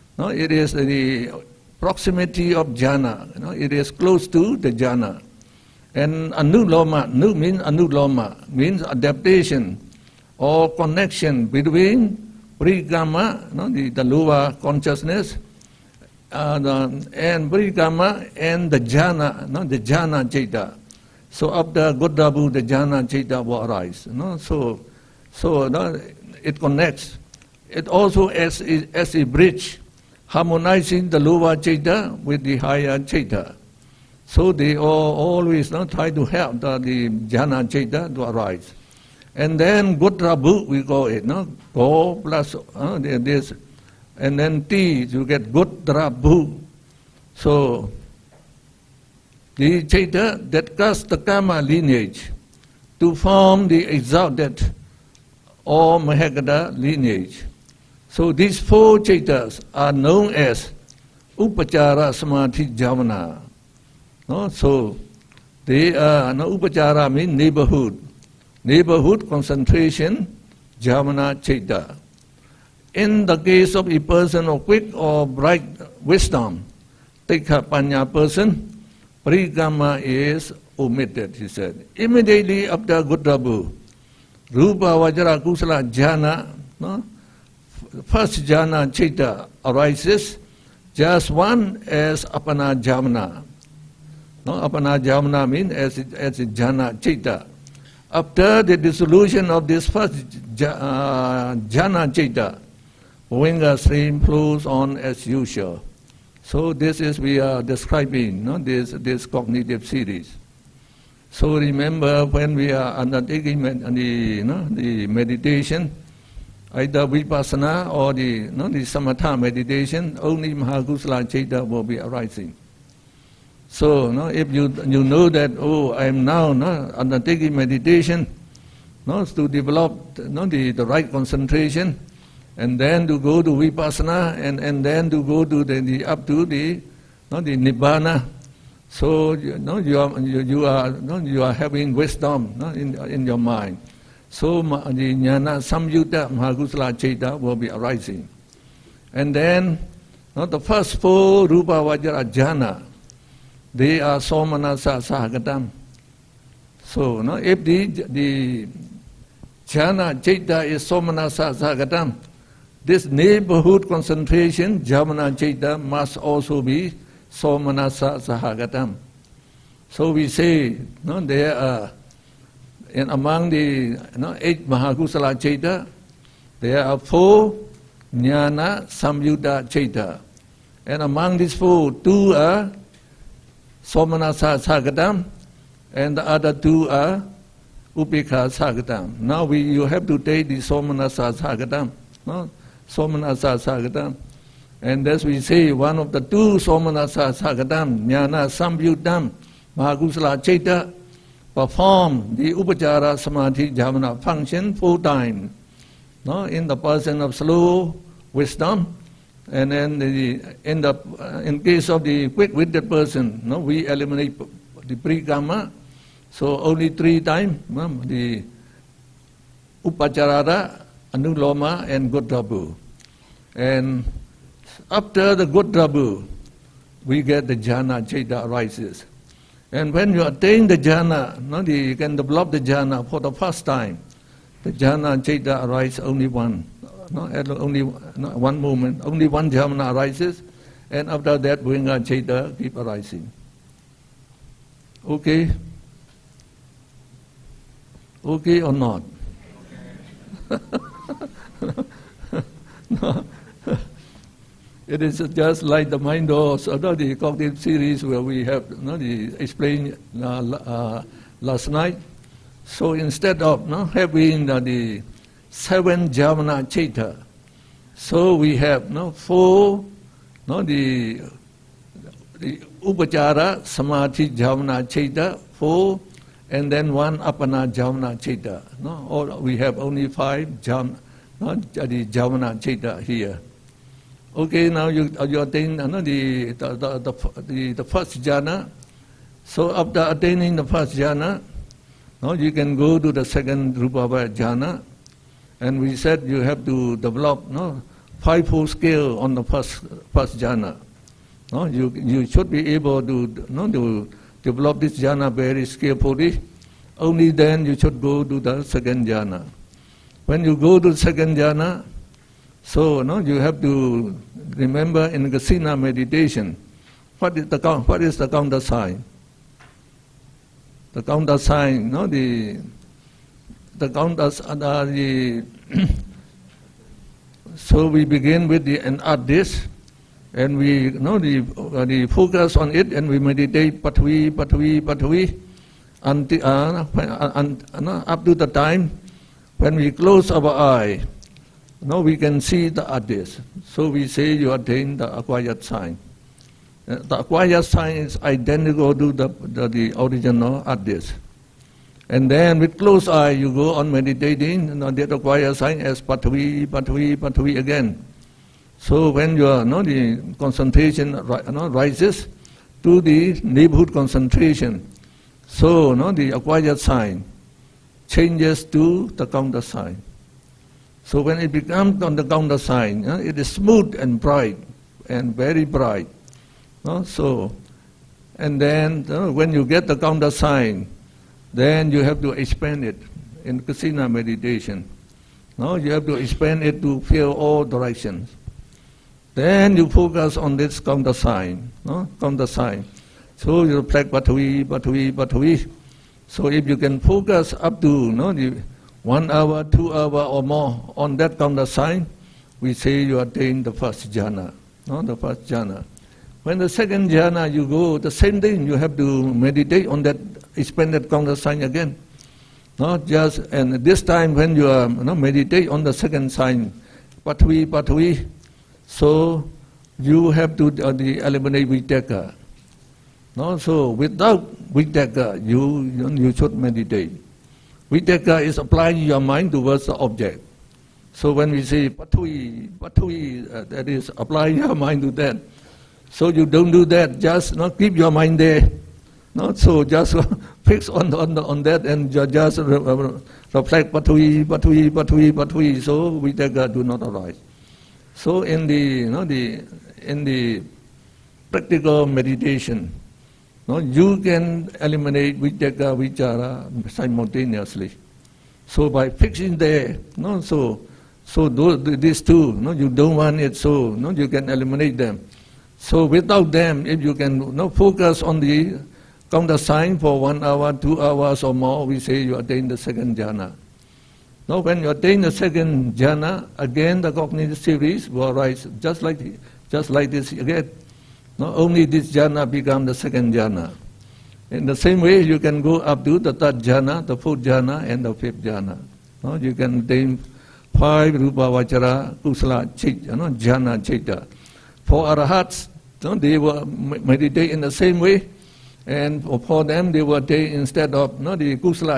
Speaker 1: the proximity of jhana. It is close to the jhana. And anuloma, means adaptation or connection between prikama, the lower consciousness, and prikama and the jhana, the jhana chaita. So after Godrabu, the jhana chaita will arise. So it connects. It also as a bridge, harmonizing the lower chaita with the higher chaita. So they always try to help the jhana chaita to arise. And then Godrabu, we call it, Go plus this, and then T, you get Godrabu. So the chaita that casts the karma lineage to form the exalted or Mahagada lineage. So these 4 chaitas are known as Upachara Samadhi Javana. So they are, Upachara means neighborhood concentration, Javana chaita. In the case of a person of quick or bright wisdom, Tikha Panya person, Prikama is omitted, he said. Immediately after Godrabu, Rupa Vajra Kusala Jhana, first jhana chaita arises, just one as Apana Javana. No, Apana Jamana means as a jhana citta. After the dissolution of this first jhana citta, Vinga stream flows on as usual. So this is we are describing, no, this cognitive series. So remember when we are undertaking the meditation, either vipassana or the samatha meditation, only Mahakusala citta will be arising. So if you know that, oh, I am now undertaking meditation, to develop the right concentration, and then to go to vipassana, and then to go to the up to the nibbana. So you are having wisdom in your mind. So the jnana samyutta Mahakusala citta will be arising. And then the first four rupa vajra jhana, they are somanasa sahagatam. So if the jhana citta is somanasa sahagatam, this neighborhood concentration, jamana citta, must also be somanasa sahagatam. So we say, there are, and among the 8 Mahakusala citta, there are 4 jnana samyutta citta. And among these 4, 2 are somanasa sahagatam, and the other 2 are upekha sahagatam. Now you have to take the somanasa sahagatam. Somanasa sahagatam. And as we say, one of the 2 somanasa sahagatam, jnana samyuttam, Mahakusala citta, perform the upachara samadhi jhamana function 4 times. In the person of slow wisdom, and then in case of the quick-witted person, we eliminate the pre-karma, so only 3 times, the upacharara, anuloma, and godrabu. And after the godrabu, we get the jhana citta arises. And when you attain the jhana, you can develop the jhana for the first time. The jhana citta arises only one. Only one moment, only one jhana arises, and after that, Vinga citta keep arising. Okay? Okay or not? No. It is just like the mind doors, the cognitive series where we have explained last night. So instead of having the 7 jhana citta, so we have 4 the upachara samadhi jhana citta, 4, and then 1 apana jhana citta. Or we have only 5 jhana, the jhana citta here. Okay, now you attain the first jhana. So after attaining the first jhana, you can go to the second rupa jhana. And we said you have to develop 5-fold scale on the first jhana. You should be able to develop this jhana very skillfully. Only then you should go to the second jhana. When you go to the second jhana, so you have to remember in Kasina meditation, what is the counter sign? The counter sign, the counters are the so we begin with the this, and we the focus on it, and we meditate patwi until up to the time when we close our eye. We can see the addis. So we say you attain the acquired sign. The acquired sign is identical to the original addis. And then with closed eye, you go on meditating, that acquired sign as patwi again. So when your the concentration rises to the neighborhood concentration, so the acquired sign changes to the counter sign. So when it becomes on the counter sign, it is smooth and bright and very bright. So, and then when you get the counter sign, then you have to expand it in Kasina meditation. You have to expand it to feel all directions. Then you focus on this counter sign. Counter sign. So you reflect Pathavi, Pathavi, Pathavi. So if you can focus up to the 1 hour, 2 hours or more on that counter sign, we say you attain the first jhana. The first jhana. When the second jhana you go, the same thing, you have to meditate on that expanded counter sign again. And this time when you are meditate on the second sign, Pathavi, Pathavi, so you have to eliminate Vitaka. So without Vitaka, you should meditate. Vitaka is applying your mind towards the object. So when we say Pathavi, Pathavi, that is applying your mind to that. So you don't do that, just keep your mind there. So just fix on that and just reflect Pathavi, Pathavi, Pathavi, Pathavi. So Vitaka do not arise. So in the practical meditation, you can eliminate Vitaka, Vichara simultaneously. So by fixing there, so these two, you don't want it, so you can eliminate them. So without them, if you can focus on the counter sign for 1 hour, 2 hours or more, we say you attain the second jhana. Now when you attain the second jhana, again the cognitive series will arise just like this again. Only this jhana become the second jhana. In the same way, you can go up to the third jhana, the fourth jhana, and the fifth jhana. You can attain 5 rupa vachara kusala jhana chitta. For arahats, they will meditate in the same way, and for them they will take, instead of the kusala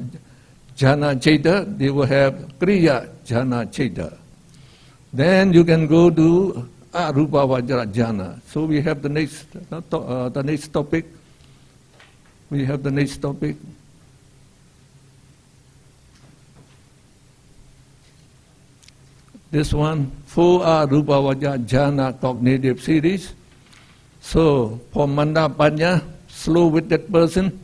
Speaker 1: jhana chitta, they will have kriya jhana chitta. Then you can go to arupa vajra jhana. So we have the next topic. We have the next topic. This one, 4 arupa vajra jhana cognitive series. So for manda panya, slow-witted person,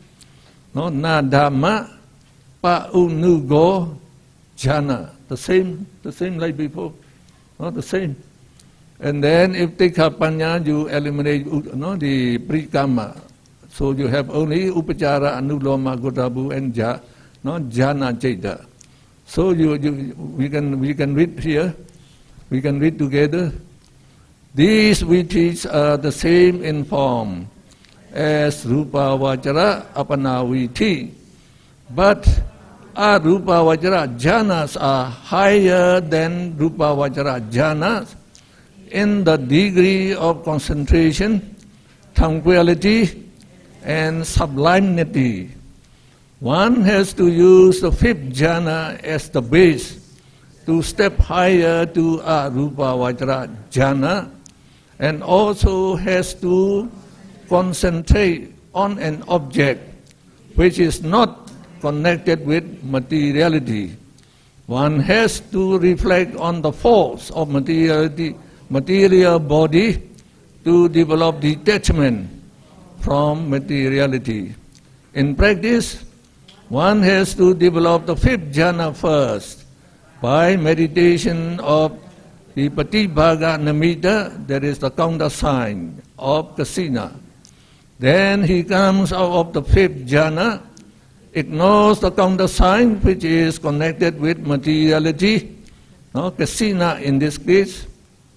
Speaker 1: nadama pa unugo jhana. The same like before. The same. And then if tikha panya, you eliminate the prikama. So you have only upachara, anuloma, gotabu, and jhana chaita. So we can read here. We can read together. These vitis are the same in form as rupa vajra apanaviti, but arupa vajra jhanas are higher than rupa vajra jhanas in the degree of concentration, tranquility, and sublimity. One has to use the fifth jhana as the base to step higher to arupa vajra jhana, and also has to concentrate on an object which is not connected with materiality. One has to reflect on the force of material body to develop detachment from materiality. In practice, one has to develop the fifth jhana first by meditation of the patibhaga namitta, that is the counter sign of kasina. Then he comes out of the fifth jhana, ignores the counter sign which is connected with materiality, kasina in this case.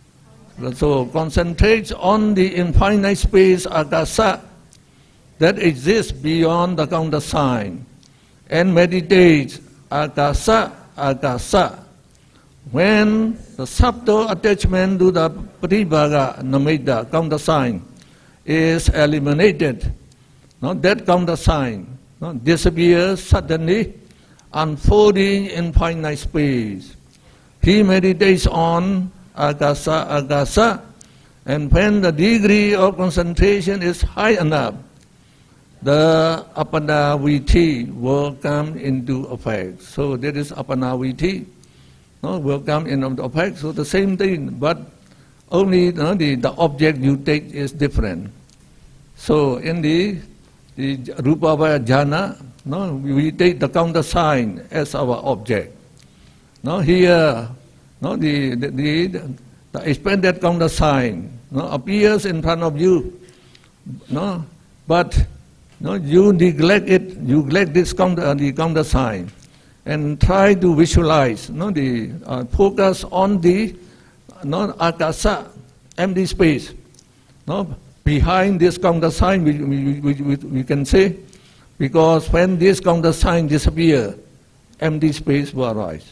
Speaker 1: So concentrates on the infinite space akasa that exists beyond the counter sign, and meditates akasa, akasa. When the subtle attachment to the patibhaga namitta counter sign is eliminated, that counter sign disappears suddenly, unfolding infinite space. He meditates on akasa, akasa, and when the degree of concentration is high enough, the apanaviti will come into effect. So that is apanaviti, will come into effect. So the same thing, but only the object you take is different. So in the rupa vajra jhana, we take the counter sign as our object. Here, the expanded counter sign appears in front of you. But no, you neglect it, you neglect this the counter sign, and try to visualize, the focus on the akasa, empty space. Behind this counter sign, we can say, because when this counter sign disappears, empty space will arise.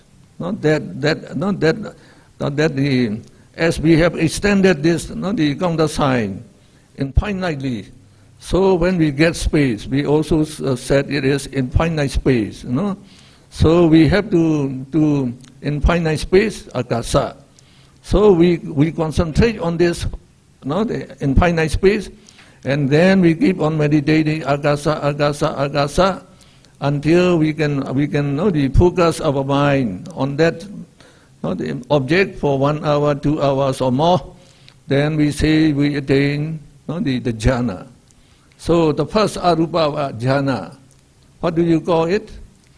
Speaker 1: As we have extended this, the counter sign infinitely. So when we get space, we also said it is infinite space. So we have to infinite space, akasa. So we concentrate on this, the infinite space, and then we keep on meditating akasa, akasa, akasa, until we can focus our mind on that the object for 1 hour, 2 hours or more. Then we say we attain the jhana. So the first arupa jhana, what do you call it?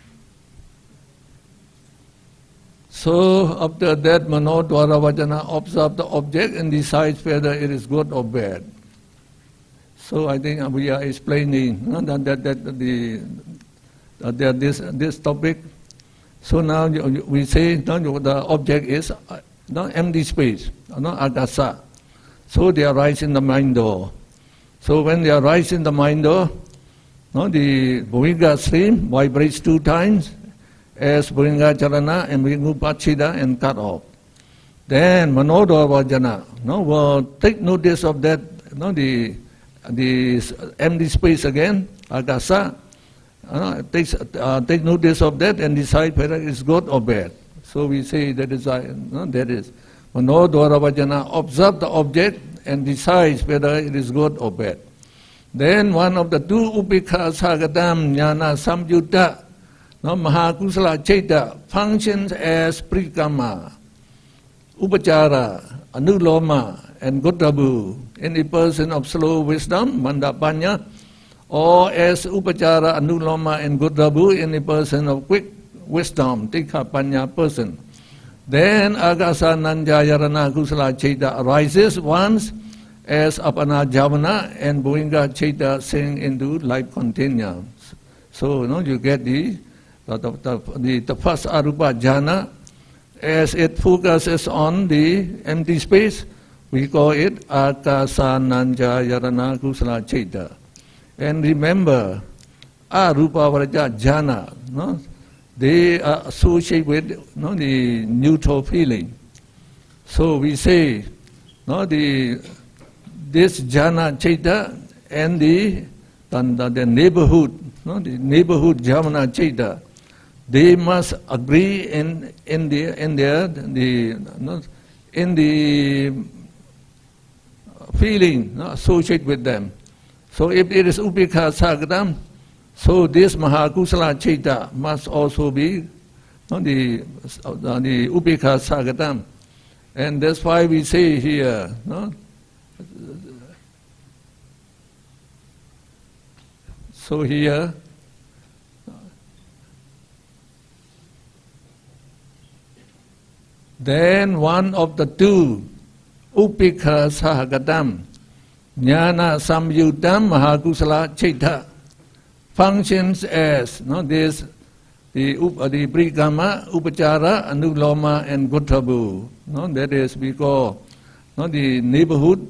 Speaker 1: So after that, mano dwara vajana, observe the object and decides whether it is good or bad. So I think we are explaining this topic. So now we say the object is empty space, akasa. So they arise in the mind door. So when they arise in the mind door, the Bhuringa stream vibrates 2 times as Bhuringa Charana and Bhuringupachida and cut off. Then Manodhara Vajana will take notice of that, the empty space again, akasa. Take notice of that and decide whether it's good or bad. So we say that is Manodhara Vajana, observe the object and decides whether it is good or bad. Then one of the 2 upekha sagatam jnana samyutta, mahakusala chaita, functions as prikama, upachara, anuloma, and gotrabu in a person of slow wisdom, mandapanya, or as upachara, anuloma, and gotrabu in a person of quick wisdom, tikha person. Then agasa nanjayarana kusala chaita arises once as apana javana and bhuringa chaita sink into life continuance. So you get the first arupa jhana. As it focuses on the empty space, we call it akasa nanjayarana kusala chaita. And remember, arupa vraja jhana, they are associated with the neutral feeling. So we say this jhana chaita and the neighborhood, the neighborhood jhana chaita, they must agree in the feeling associated with them. So if it is upekha sagatam, so this mahakusala chaita must also be the upekha sagatam. And that's why we say here, so here, then one of the 2, upekha sagatam, jnana samyuttam mahakusala chaita, functions as the prikama, upachara, anuloma, and gotrabu. That is we call the neighborhood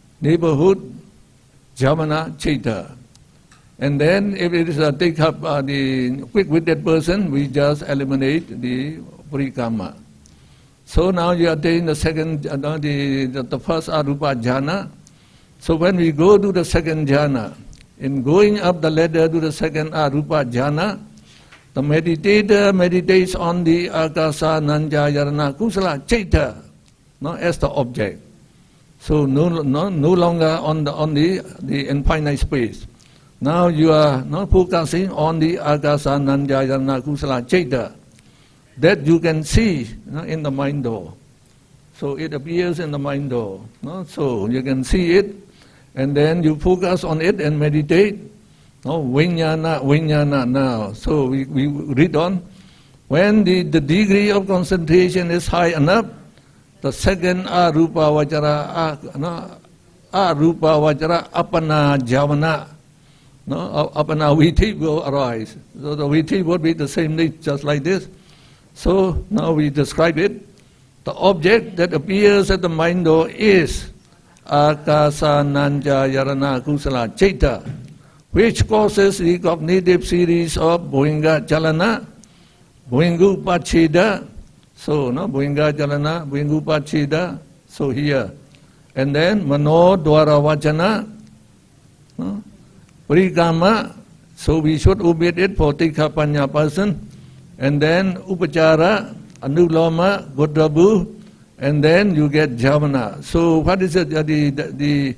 Speaker 1: javana chaita. And then if it is a take up the quick-witted person, we just eliminate the prikama. So now you attain the second, the first arupa jhana. So when we go to the second jhana, in going up the ladder to the second arupa jhana, the meditator meditates on the akasa nanjayarana kusala chaita, as the object. So no longer on the infinite space. Now you are focusing on the akasa nanjayarana kusala chaita, that you can see in the mind door. So it appears in the mind door. So you can see it, and then you focus on it and meditate. Vijnana now. So we read on. When the degree of concentration is high enough, the second arupa vajra apana javana no, apana viti will arise. So the viti would be the same thing, just like this. So now we describe it. The object that appears at the mind door is akasa nanja yarana kusala chaita, which causes the cognitive series of bhuinga chalana, bhuingu pachida. So no, bhuinga chalana, bhuingu pachida. So here, and then mano dwara vachana, no, parikama. So we should omit it for tikha panya person, and then upachara, anuloma, godrabu, and then you get jhana. So what is it? The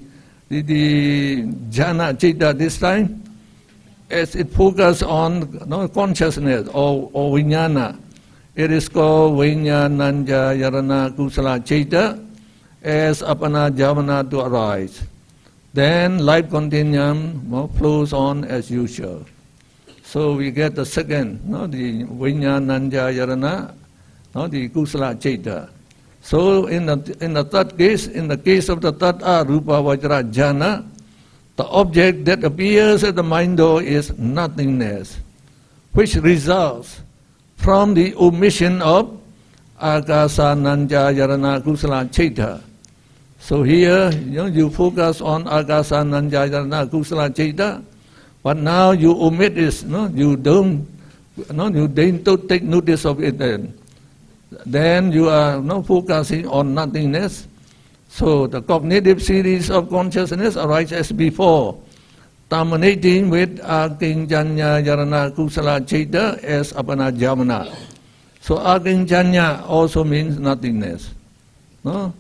Speaker 1: jhana chitta this time, as it focuses on, no, consciousness or vijnana. It is called vijnananja yarana kusala chitta, as apana jhana to arise. Then life continuum flows on as usual. So we get the second, no, the vijnananja yarana, no, the kusala chitta. So in the third case, in the case of the third rupa vajra jhana, the object that appears at the mind door is nothingness, which results from the omission of akasa nanja yarana kusala chitta. So here, you focus on akasa nanja yarana kusala chitta, but now you omit this, no, you don't take notice of it then you are not focusing on nothingness. So the cognitive series of consciousness arises as before, terminating with akinjanya yarana kusala chitta as apana jhana. So akinjanya also means nothingness. No?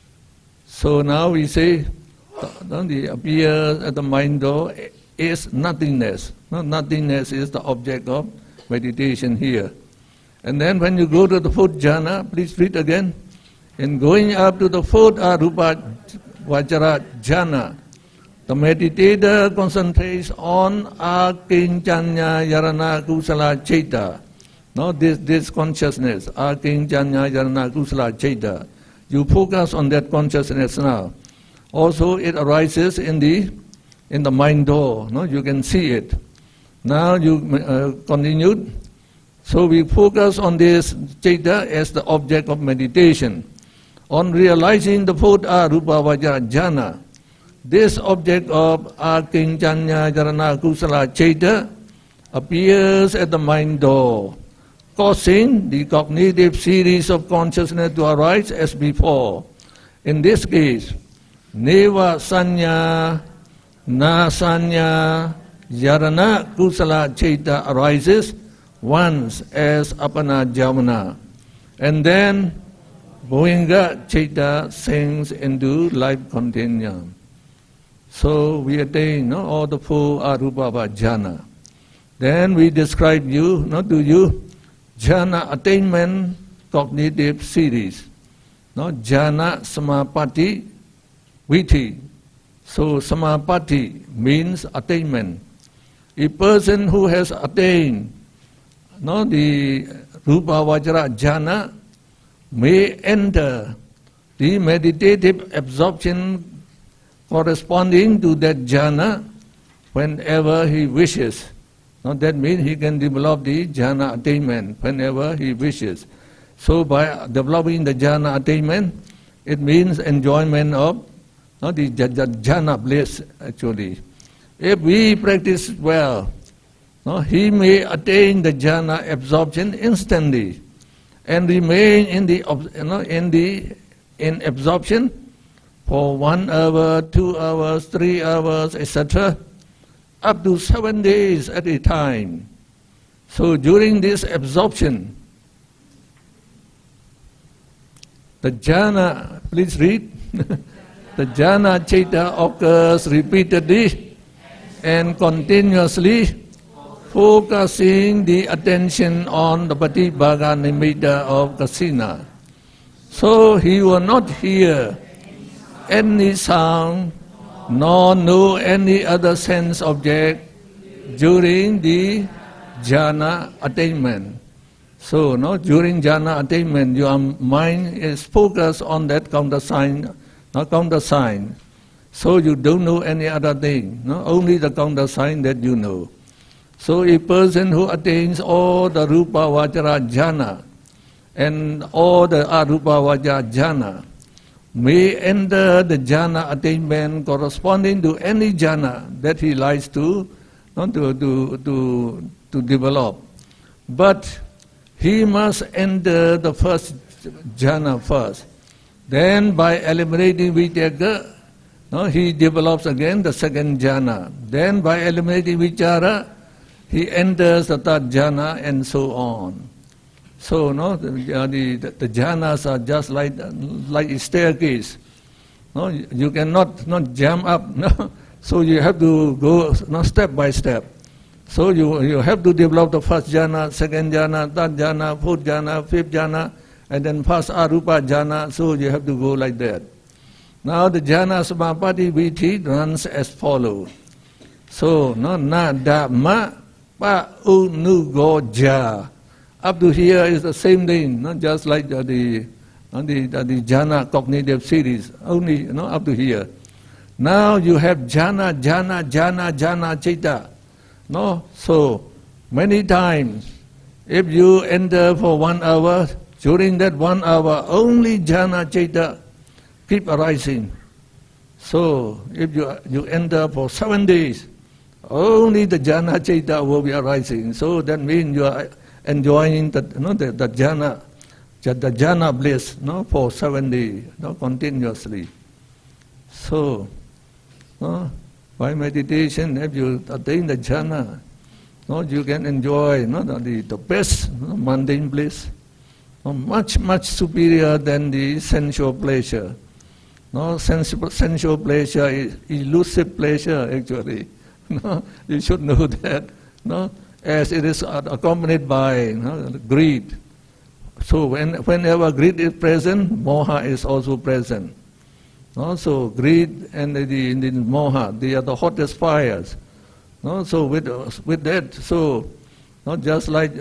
Speaker 1: So now we say the appears at the mind door is nothingness. No? Nothingness is the object of meditation here. And then when you go to the fourth jhana, please read again. In going up to the fourth rupa vajra jhana, the meditator concentrates on akinchanya yarana kusala chitta. No, this consciousness, akinchanya yarana kusala chitta. You focus on that consciousness now. Also, it arises in the mind door. No, you can see it. Now you continue. So we focus on this chitta as the object of meditation. On realizing the fourth rupa vajra jhana, this object of akinchanya yarana kusala chitta appears at the mind door, causing the cognitive series of consciousness to arise as before. In this case, neva sanya, na sanya, yarana kusala chitta arises once as apana jhana, and then bhuinga chitta sinks into life continuum. So we attain all the four arupa jhana. Then we describe to you jhana attainment cognitive series. Jhana samapatti viti. So samapatti means attainment. A person who has attained the rupa vajra jhana may enter the meditative absorption corresponding to that jhana whenever he wishes. That means he can develop the jhana attainment whenever he wishes. So by developing the jhana attainment, it means enjoyment of the jhana bliss actually. If we practice well, he may attain the jhana absorption instantly and remain in absorption for 1 hour, 2 hours, 3 hours, etc., up to 7 days at a time. So during this absorption, the jhana, please read, the jhana chitta occurs repeatedly and continuously, focusing the attention on the patibhaga nimitta of kasina. So he will not hear any sound nor know any other sense object during the jhana attainment. So during jhana attainment, your mind is focused on that countersign. So you don't know any other thing, no? Only the counter sign that you know. So a person who attains all the Rupa Vajra jhana and all the Arupa Vajra jhana may enter the jhana attainment corresponding to any jhana that he likes to develop. But he must enter the first jhana first. Then by eliminating vichara, he develops again the second jhana. Then by eliminating vichara, he enters the third jhana and so on. So the jhanas are just like a staircase. No, you cannot not jump up. No? So you have to go step by step. So you have to develop the first jhana, second jhana, third jhana, fourth jhana, fifth jhana, and then first arupa jhana. So you have to go like that. Now the jhana samapatti viti runs as follows. So na da ma pa u nu go ja. Up to here is the same thing, just like the jhana cognitive series, only up to here. Now you have jhana, jhana, jhana, jhana, citta. No, so many times, if you enter for 1 hour, during that 1 hour, only jhana, citta keep arising. So if you enter for 7 days, only the jhana, citta will be arising. So that means you are enjoying the jhana bliss, for 7 days, continuously. So, by meditation, if you attain the jhana, you can enjoy the best mundane bliss, much superior than the sensual pleasure. Sensual pleasure is elusive pleasure, actually. You should know that. As it is accompanied by greed. So whenever greed is present, moha is also present. So greed and the moha, they are the hottest fires. So with that, so just like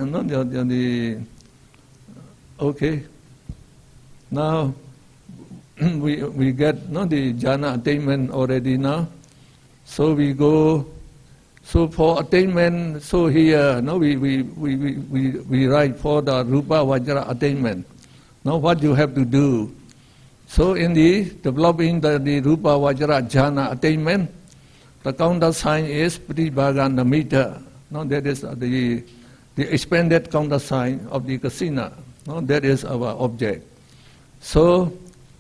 Speaker 1: okay. Now we get the jhana attainment already now. So we go. So for attainment, so here we write for the Rupa Vajra attainment. Now what you have to do? So in the developing the Rupa Vajra jhana attainment, the counter sign is Pratibhaganamita. That is the expanded counter sign of the kasina. That is our object. So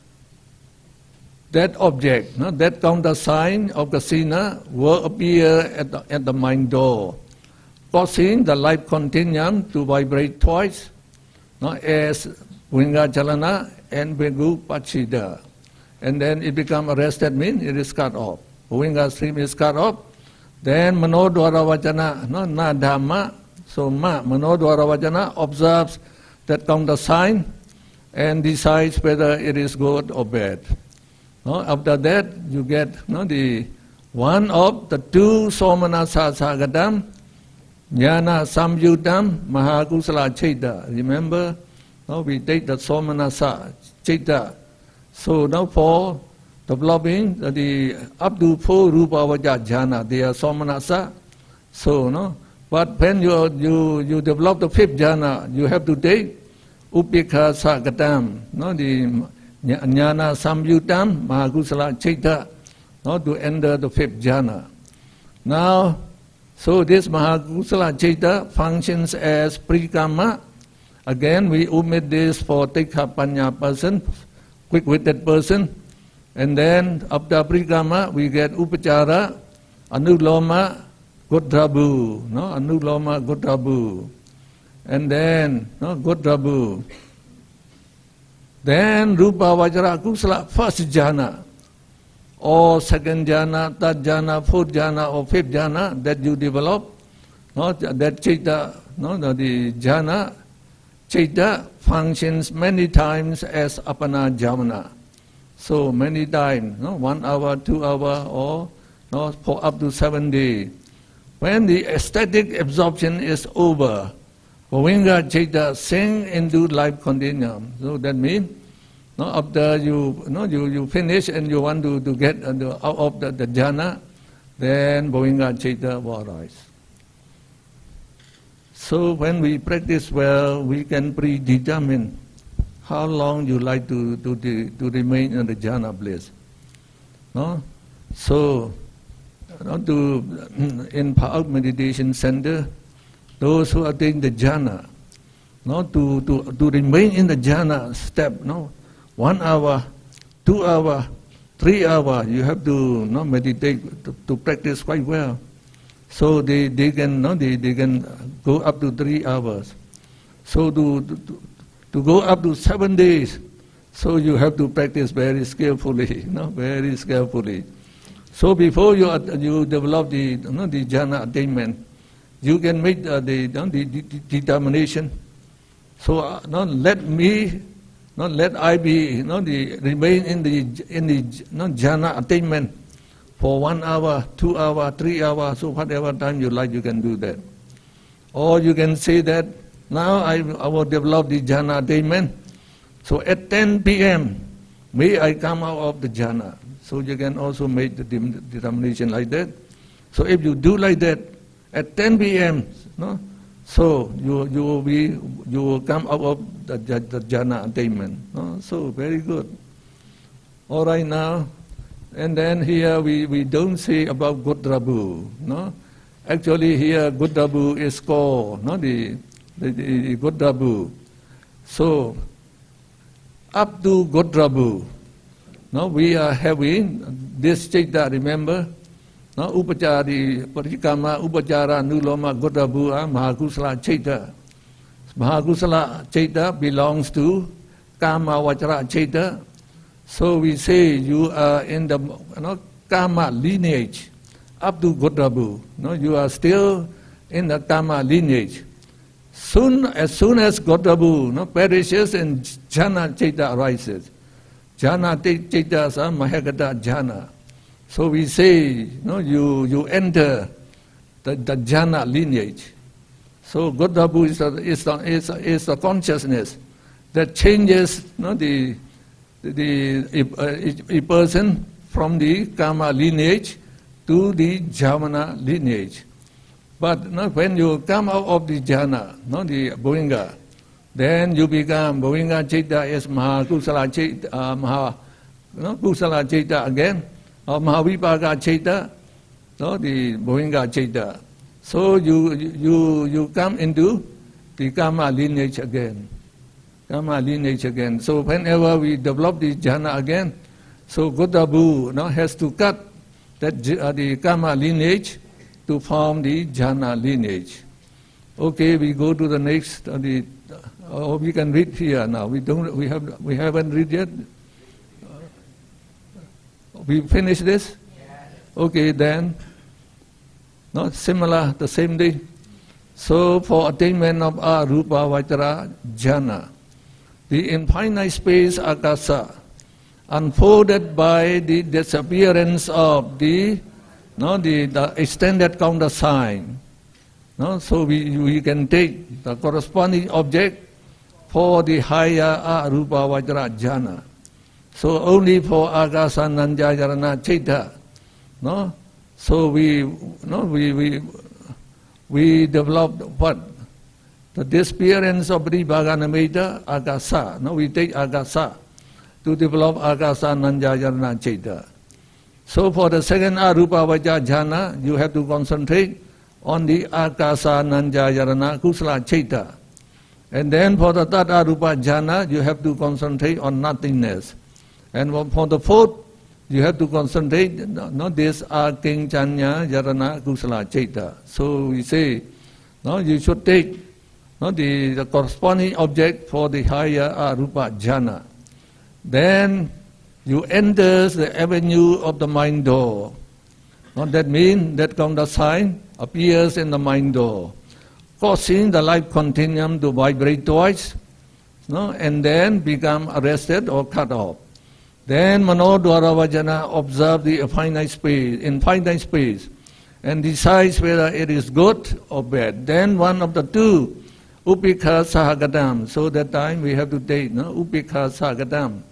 Speaker 1: that object, that counter sign of kasina will appear at the mind door, causing the life continuum to vibrate twice, as Vinga Chalana and Begu Pachida. And then it becomes arrested, means it is cut off. Vinga stream is cut off. Then Manodwara Vajana, na Dhamma. So Manodwara Vajana observes that counter sign and decides whether it is good or bad. After that, you get the one of the two somanasa sagadam, jnana samyutam, mahakusala citta. Remember, we take the somanasa citta. So now for developing the up to 4 rupa vajra jhana, they are somanasa. So but when you develop the 5th jhana, you have to take upekha sagadam, the jnana samyutam mahakusala citta, to enter the 5th jhana. Now, so this mahakusala citta functions as prikama. Again, we omit this for tikha panya person, quick-witted person. And then after prikama, we get upachara, anuloma, godrabu, anuloma, godrabu. And then godrabu. Then Rupa Vajra Kusala, first jhana, or second jhana, third jhana, fourth jhana, or 5th jhana that you develop, that citta, the jhana, citta functions many times as apana jamana. So many times, 1 hour, 2 hour, or for up to 7 days. When the aesthetic absorption is over, Vinga citta sink into life continuum. So that means No, after you finish and you want to get out of the jhana, then Bhavanga Chaita will arise. So when we practice well, we can predetermine how long you like to remain in the jhana bliss. No? So, in Park Meditation Center, those who attain the jhana, to remain in the jhana step, 1 hour, 2 hours, 3 hours, you have to meditate to practice quite well. So they can go up to 3 hours. So to go up to 7 days, so you have to practice very skillfully, very skillfully. So before you develop the jhana attainment, you can make the determination. So let I be remain in the jhana attainment for 1 hour, 2 hours, 3 hours. So whatever time you like, you can do that. Or you can say that now I will develop the jhana attainment. So at 10 p.m. may I come out of the jhana. So you can also make the determination like that. So if you do like that at 10 p.m., so you will come out of the jhana attainment. So very good. All right now, and then here we don't say about Godrabu. Actually here Godrabu is called the Godrabu. So up to Godrabu, we are having this Chaita, remember? Upachari, Parikama, Upachara, Nuloma, Godrabu, Mahakusala Chaita. Mahakusala Chaita belongs to Kama Vajra Chaita. So we say you are in the Kama lineage up to Godrabu. You are still in the Kama lineage. As soon as Godrabu perishes and Jhana Chaita arises. Jhana Chaita is Mahagata Jhana. So we say, you enter the jhana lineage. So Godrabu is the consciousness that changes a person from the Kama lineage to the Jhana lineage. But when you come out of the jhana, the Bhavanga, then you become Bhavanga Chaita is Mahakusala Chaita, Kusala Chaita again. Or Mahavipaka Chaita, the Bhavanga Chaita. So you come into the Kama lineage again. Kama lineage again. So whenever we develop the jhana again, so Godrabu has to cut the Kama lineage to form the jhana lineage. Okay, we go to the next. We can read here now. We haven't read yet. We finish this? Yes. Okay, then. Similar, the same day. So, for attainment of Arupa Vajra Jhana, the infinite space Akasa, unfolded by the disappearance of the extended countersign. So, we can take the corresponding object for the higher Arupa Vajra Jhana. So only for Akasa Nanjayarana Chaita, So we developed what? The disappearance of Bribhaganamita Akasa. We take Akasa to develop Akasa Nanjayarana Chaita. So for the second Arupa Vajra Jhana, you have to concentrate on the Akasa Nanjayarana Kusala Chaita. And then for the third Arupa Jhana, you have to concentrate on nothingness. And for the fourth, you have to concentrate, this Akincanya Yarana Kusala Chaita. So we say, you should take the corresponding object for the higher Arupa Jhana. Then you enter the avenue of the mind door. That means that countersign appears in the mind door, causing the life continuum to vibrate twice, and then become arrested or cut off. Then Manodwara Vajana observe the infinite space, and decides whether it is good or bad. Then one of the two, Upekha Sahagadam. So that time we have to take Upekha Sahagadam.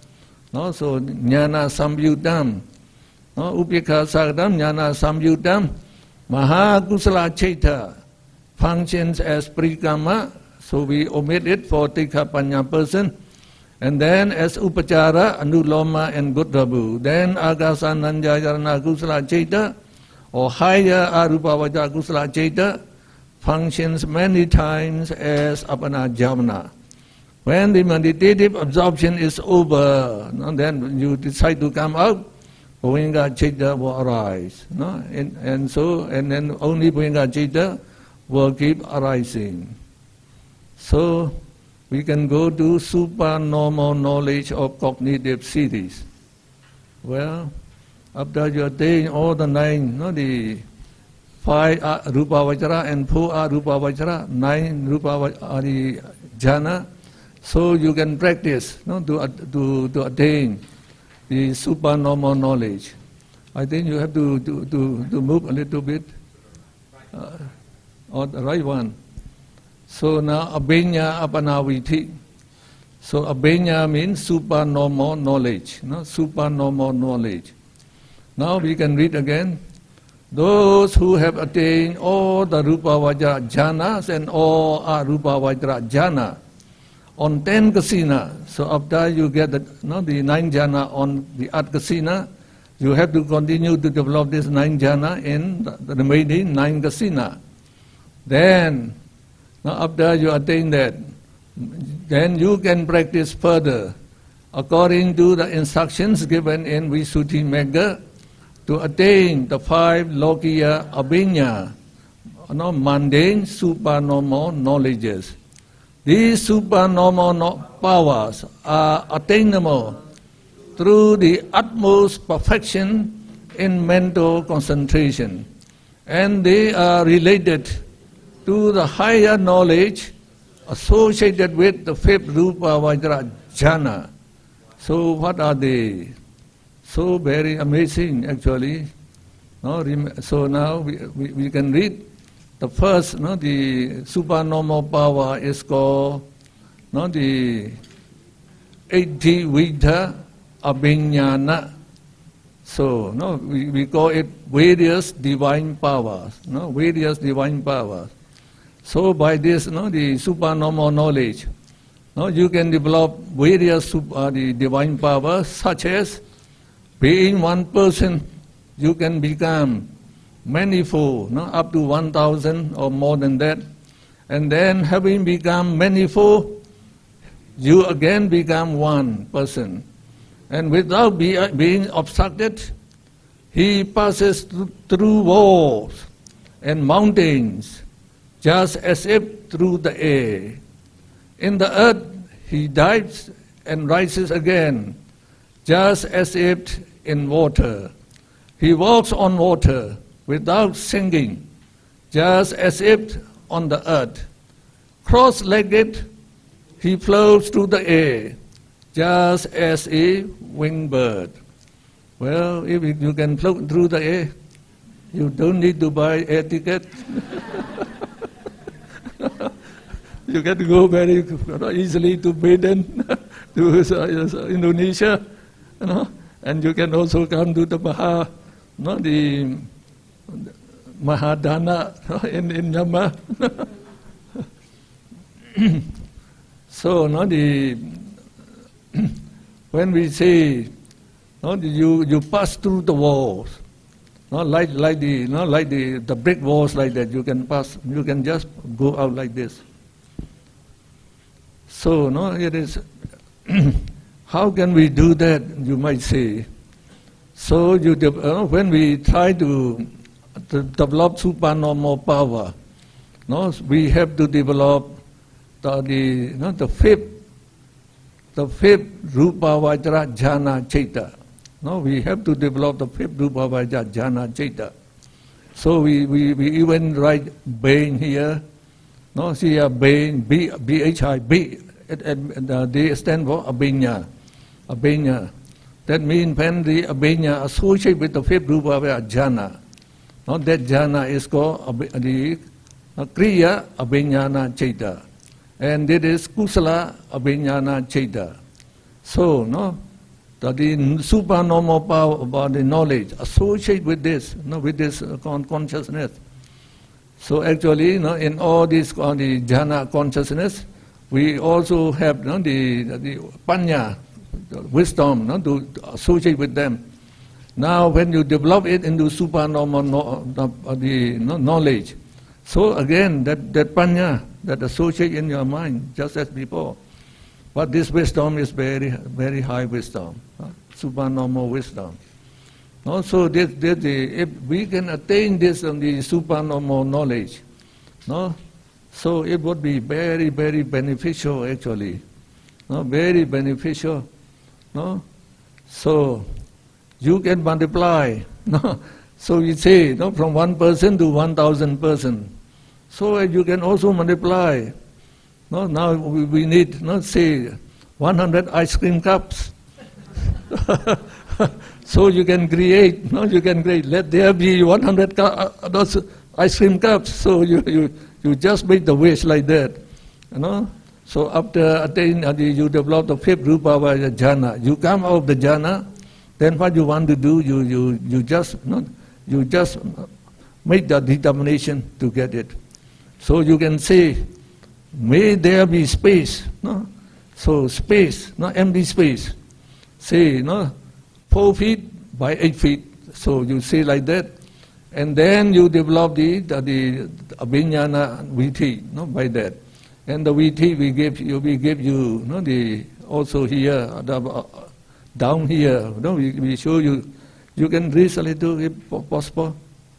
Speaker 1: No, so jnana samyuktam, no, upekha sakadam, jnana samyuktam, maha kusala chaita functions as parikamma, so we omit it for tikkhapanya person, and then as upachara, anuloma and gotrabu, then agasa nanjayarana kusala chaita, or higher arupavaja kusala chaita, functions many times as apana jamana. When the meditative absorption is over, no, then you decide to come out, Bhuvinga Chitta will arise. No? And then only Bhuvinga Chitta will keep arising. So we can go to supernormal knowledge of cognitive series. Well, after you attain all the 9, no, the 5 Rupa Vajra and 4 Rupa Vajra, 9 Rupa Vajra jhana, so you can practice, no, to attain the supernormal knowledge. I think you have to move a little bit, or the right one. So now abhinya apanaviti. So abhinya means supernormal knowledge, no, supernormal knowledge. Now we can read again. Those who have attained all the Rupa Vajra jhanas and all Arupa Vajra jhana on 10 kasina. So after you get the 9 jhana on the 8 kasina, you have to continue to develop this 9 jhana in the remaining 9 kasina. Then, now after you attain that, then you can practice further according to the instructions given in Visuddhi Magga to attain the 5 Lokiya Abhinya, mundane supernormal knowledges. These supernormal powers are attainable through the utmost perfection in mental concentration, and they are related to the higher knowledge associated with the 5th Rupa Vajra jhana. So what are they? So very amazing actually. No, so now we can read. The first, the supernormal power is called, the Vidha Abhinyana. So, we call it various divine powers. Various divine powers. So by this, the supernormal knowledge, you can develop various the divine powers, such as being one person, you can become manifold, up to 1,000 or more than that. And then having become manifold, you again become one person. And without being obstructed, he passes through walls and mountains, just as if through the air. In the earth, he dives and rises again, just as if in water. He walks on water without sinking, just as if on the earth. Cross-legged, he floats through the air, just as a winged bird. Well, if you can float through the air, you don't need to buy air ticket. You can go very easily to Medan, to Indonesia, and you can also come to the Mahadana in Myanmar. So, when we say, you pass through the walls, like the brick walls like that, you can pass, you can just go out like this. So, it is. How can we do that? You might say. So, when we try to develop supernormal power, we have to develop the fifth Rupa Vajra jhana chaita. We have to develop the 5th Rupa Vajra jhana chaita. So we even write Bain here. See a Bain, B-H-I-B. They stand for Abhinya. Abhinya. That means when the Abhinya associated with the 5th Rupa Vajra jhana, that jhana is called the Kriya Abhinyana Chaita. And it is Kusala Abhinyana Chaita. So, the supernormal power about the knowledge associate with this, with this consciousness. So actually, in all this the jhana consciousness, we also have the panya, the wisdom, to associate with them. Now, when you develop it into supernormal knowledge, so again that panya that associate in your mind just as before. But this wisdom is very, very high wisdom, supernormal wisdom. So if we can attain this the supernormal knowledge, so it would be very, very beneficial actually, very beneficial. So you can multiply. So you say from 1 person to 1,000 person. So you can also multiply. Now we need, say, 100 ice cream cups. So you can create, let there be 100 those ice cream cups. So you just make the wish like that, So after you develop the fifth rupa jhana, you come out of the jhana, then what you want to do, you just make the determination to get it. So you can say, may there be space, So space, not empty space. Say, 4 feet by 8 feet. So you say like that, and then you develop the abhiññana viti, by that. And the viti we give you, the also here, down here, we show you. You can reach a little if possible.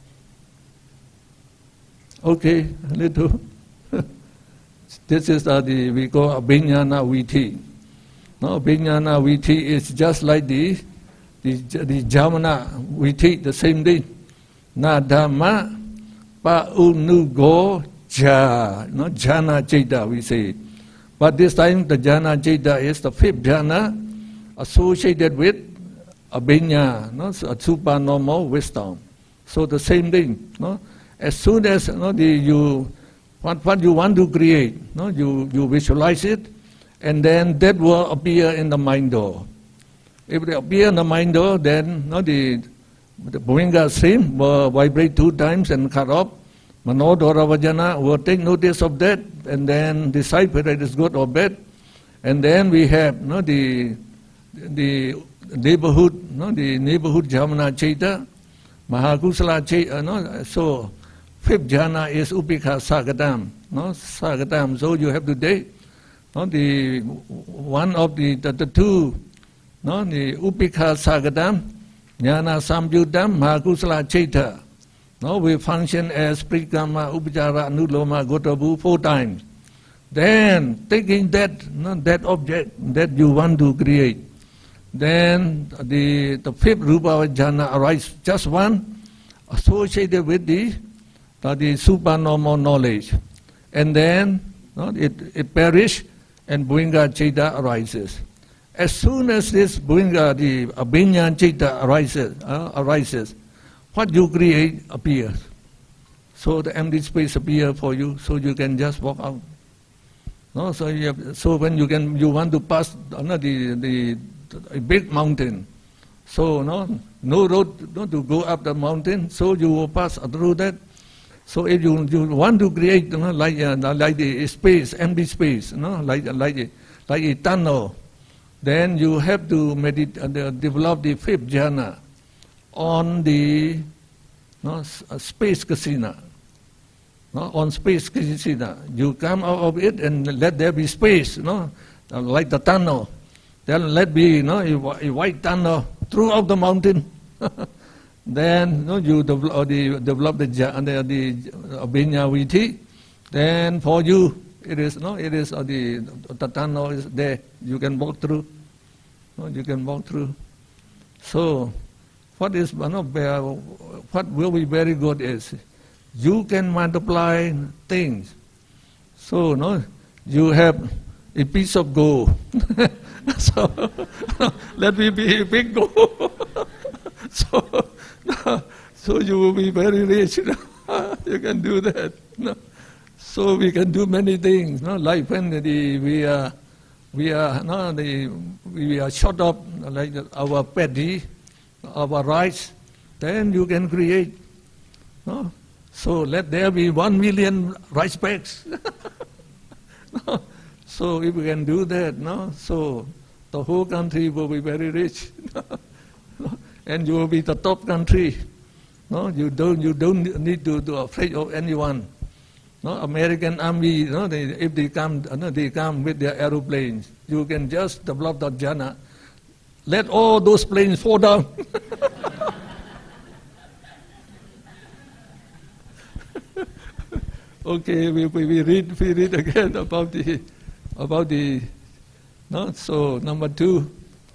Speaker 1: Okay, a little. This is we call abhiññana viti. Abhiññana viti is just like the jamana viti, the same thing. Na dhamma pa unugo ja, jhana citta we say. But this time the jhana citta is the fifth jhana associated with abhiñña, a supernormal wisdom. So the same thing. As soon as what you want to create, you visualize it, and then that will appear in the mind door. If it appears in the mind door, then the Bhuvinga stream will vibrate 2 times and cut off. Manodhara Vajana will take notice of that and then decide whether it is good or bad. And then we have the neighborhood, the neighborhood Jamana Chaita, Mahakusala Chaita. So 5th jhana is Upekha Sagatam. Sagatam. So you have today the one of the 2, the Upekha Sagatam, Jnana Samyutam, Mahakusala Chaita. We function as Pritama, Upachara, Anuloma, Gotabu 4 times. Then, taking that object that you want to create, then the 5th rupa jhana arises, just one, associated with the supernormal knowledge. And then it perishes and Bhuvinga Chaita arises. As soon as this Bhuvinga, the abhiññana Chaita arises, what you create appears. So the empty space appears for you, so you can just walk out. So when you want to pass the big mountain, so no road to go up the mountain, so you will pass through that. So if you want to create like the space, empty space, like a tunnel, then you have to develop the 5th jhana on the space kasina. On space kasina, you come out of it and let there be space, like the tunnel. Then let be a white tunnel throughout the mountain. Then you develop the abhiññana viti. Then for you it is the tunnel is there. You can walk through. You can walk through. So what will be very good is you can multiply things. So you have a piece of gold. So let me be a big gold. So you will be very rich. You can do that. So we can do many things. Like when we are we are we are short of like our paddy, our rice, then you can create. No? So let there be 1 million rice bags. No? So if we can do that, no? So the whole country will be very rich. No? And you will be the top country. No? You don't need to be afraid of anyone. No? American army, no? If they come with their aeroplanes, you can just develop the jhana. Let all those planes fall down. Okay, we read again about the no. So number 2.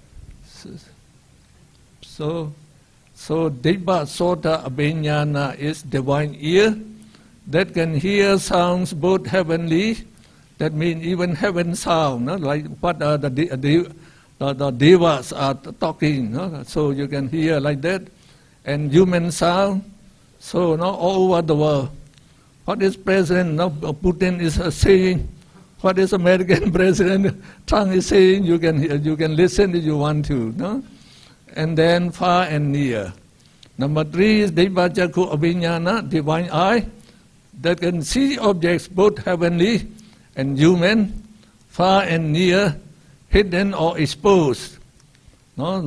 Speaker 1: So Deva Sota Abhinyana is divine ear that can hear sounds both heavenly, that means even heaven sound, no? Like what the devas are talking, no? So you can hear like that, and human sound. So now all over the world, what is President Putin is saying, what is American President Trump is saying, you can listen if you want to, no? And then far and near. Number 3 is Deva Jakku Abhinyana, divine eye, that can see objects both heavenly and human, far and near, hidden or exposed. No,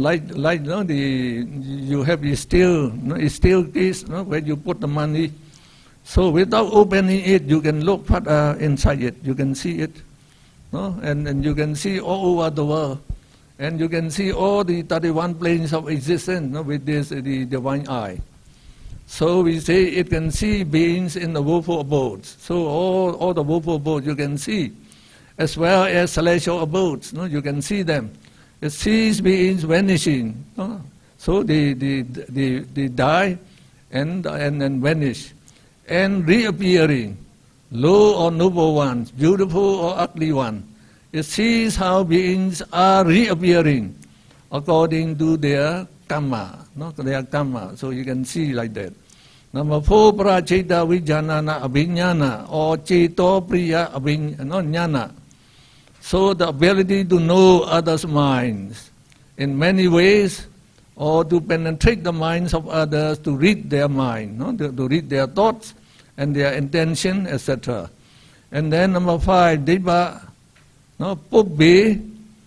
Speaker 1: you have a steel case, no, where you put the money. So without opening it, you can look what inside it. You can see it, no, and you can see all over the world, and you can see all the 31 planes of existence, no, with the divine eye. So we say it can see beings in the woeful abodes. So all the woeful abodes you can see, as well as celestial abodes. No, you can see them. It sees beings vanishing. No? So they die and vanish, and reappearing, low or noble ones, beautiful or ugly ones. It sees how beings are reappearing according to their karma, no? Their karma. So you can see like that. Number 4, Pracheta Vijanana Abhinyana, or Cheto Priya Abhinyana. So the ability to know others' minds in many ways, or to penetrate the minds of others, to read their mind, no? To read their thoughts and their intention, etc. And then number 5, Deva Pubbe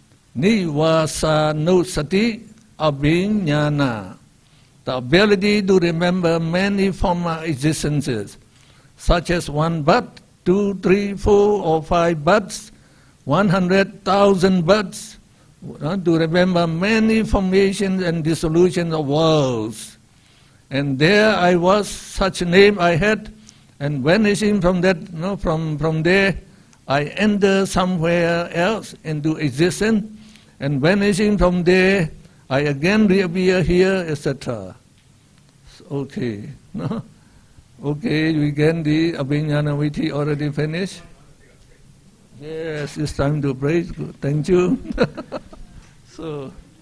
Speaker 1: Nivasanusati Abhinyana, the ability to remember many former existences, such as 1 birth, 2, 3, 4, or 5 births, 100,000 births, to remember many formations and dissolutions of worlds. And there I was, such a name I had, and vanishing from that, from there, I enter somewhere else into existence, and vanishing from there, I again reappear here, etc. Okay, no? Okay, we get the Abhinyana Viti already finished? Yes, it's time to pray. Good. Thank you. So.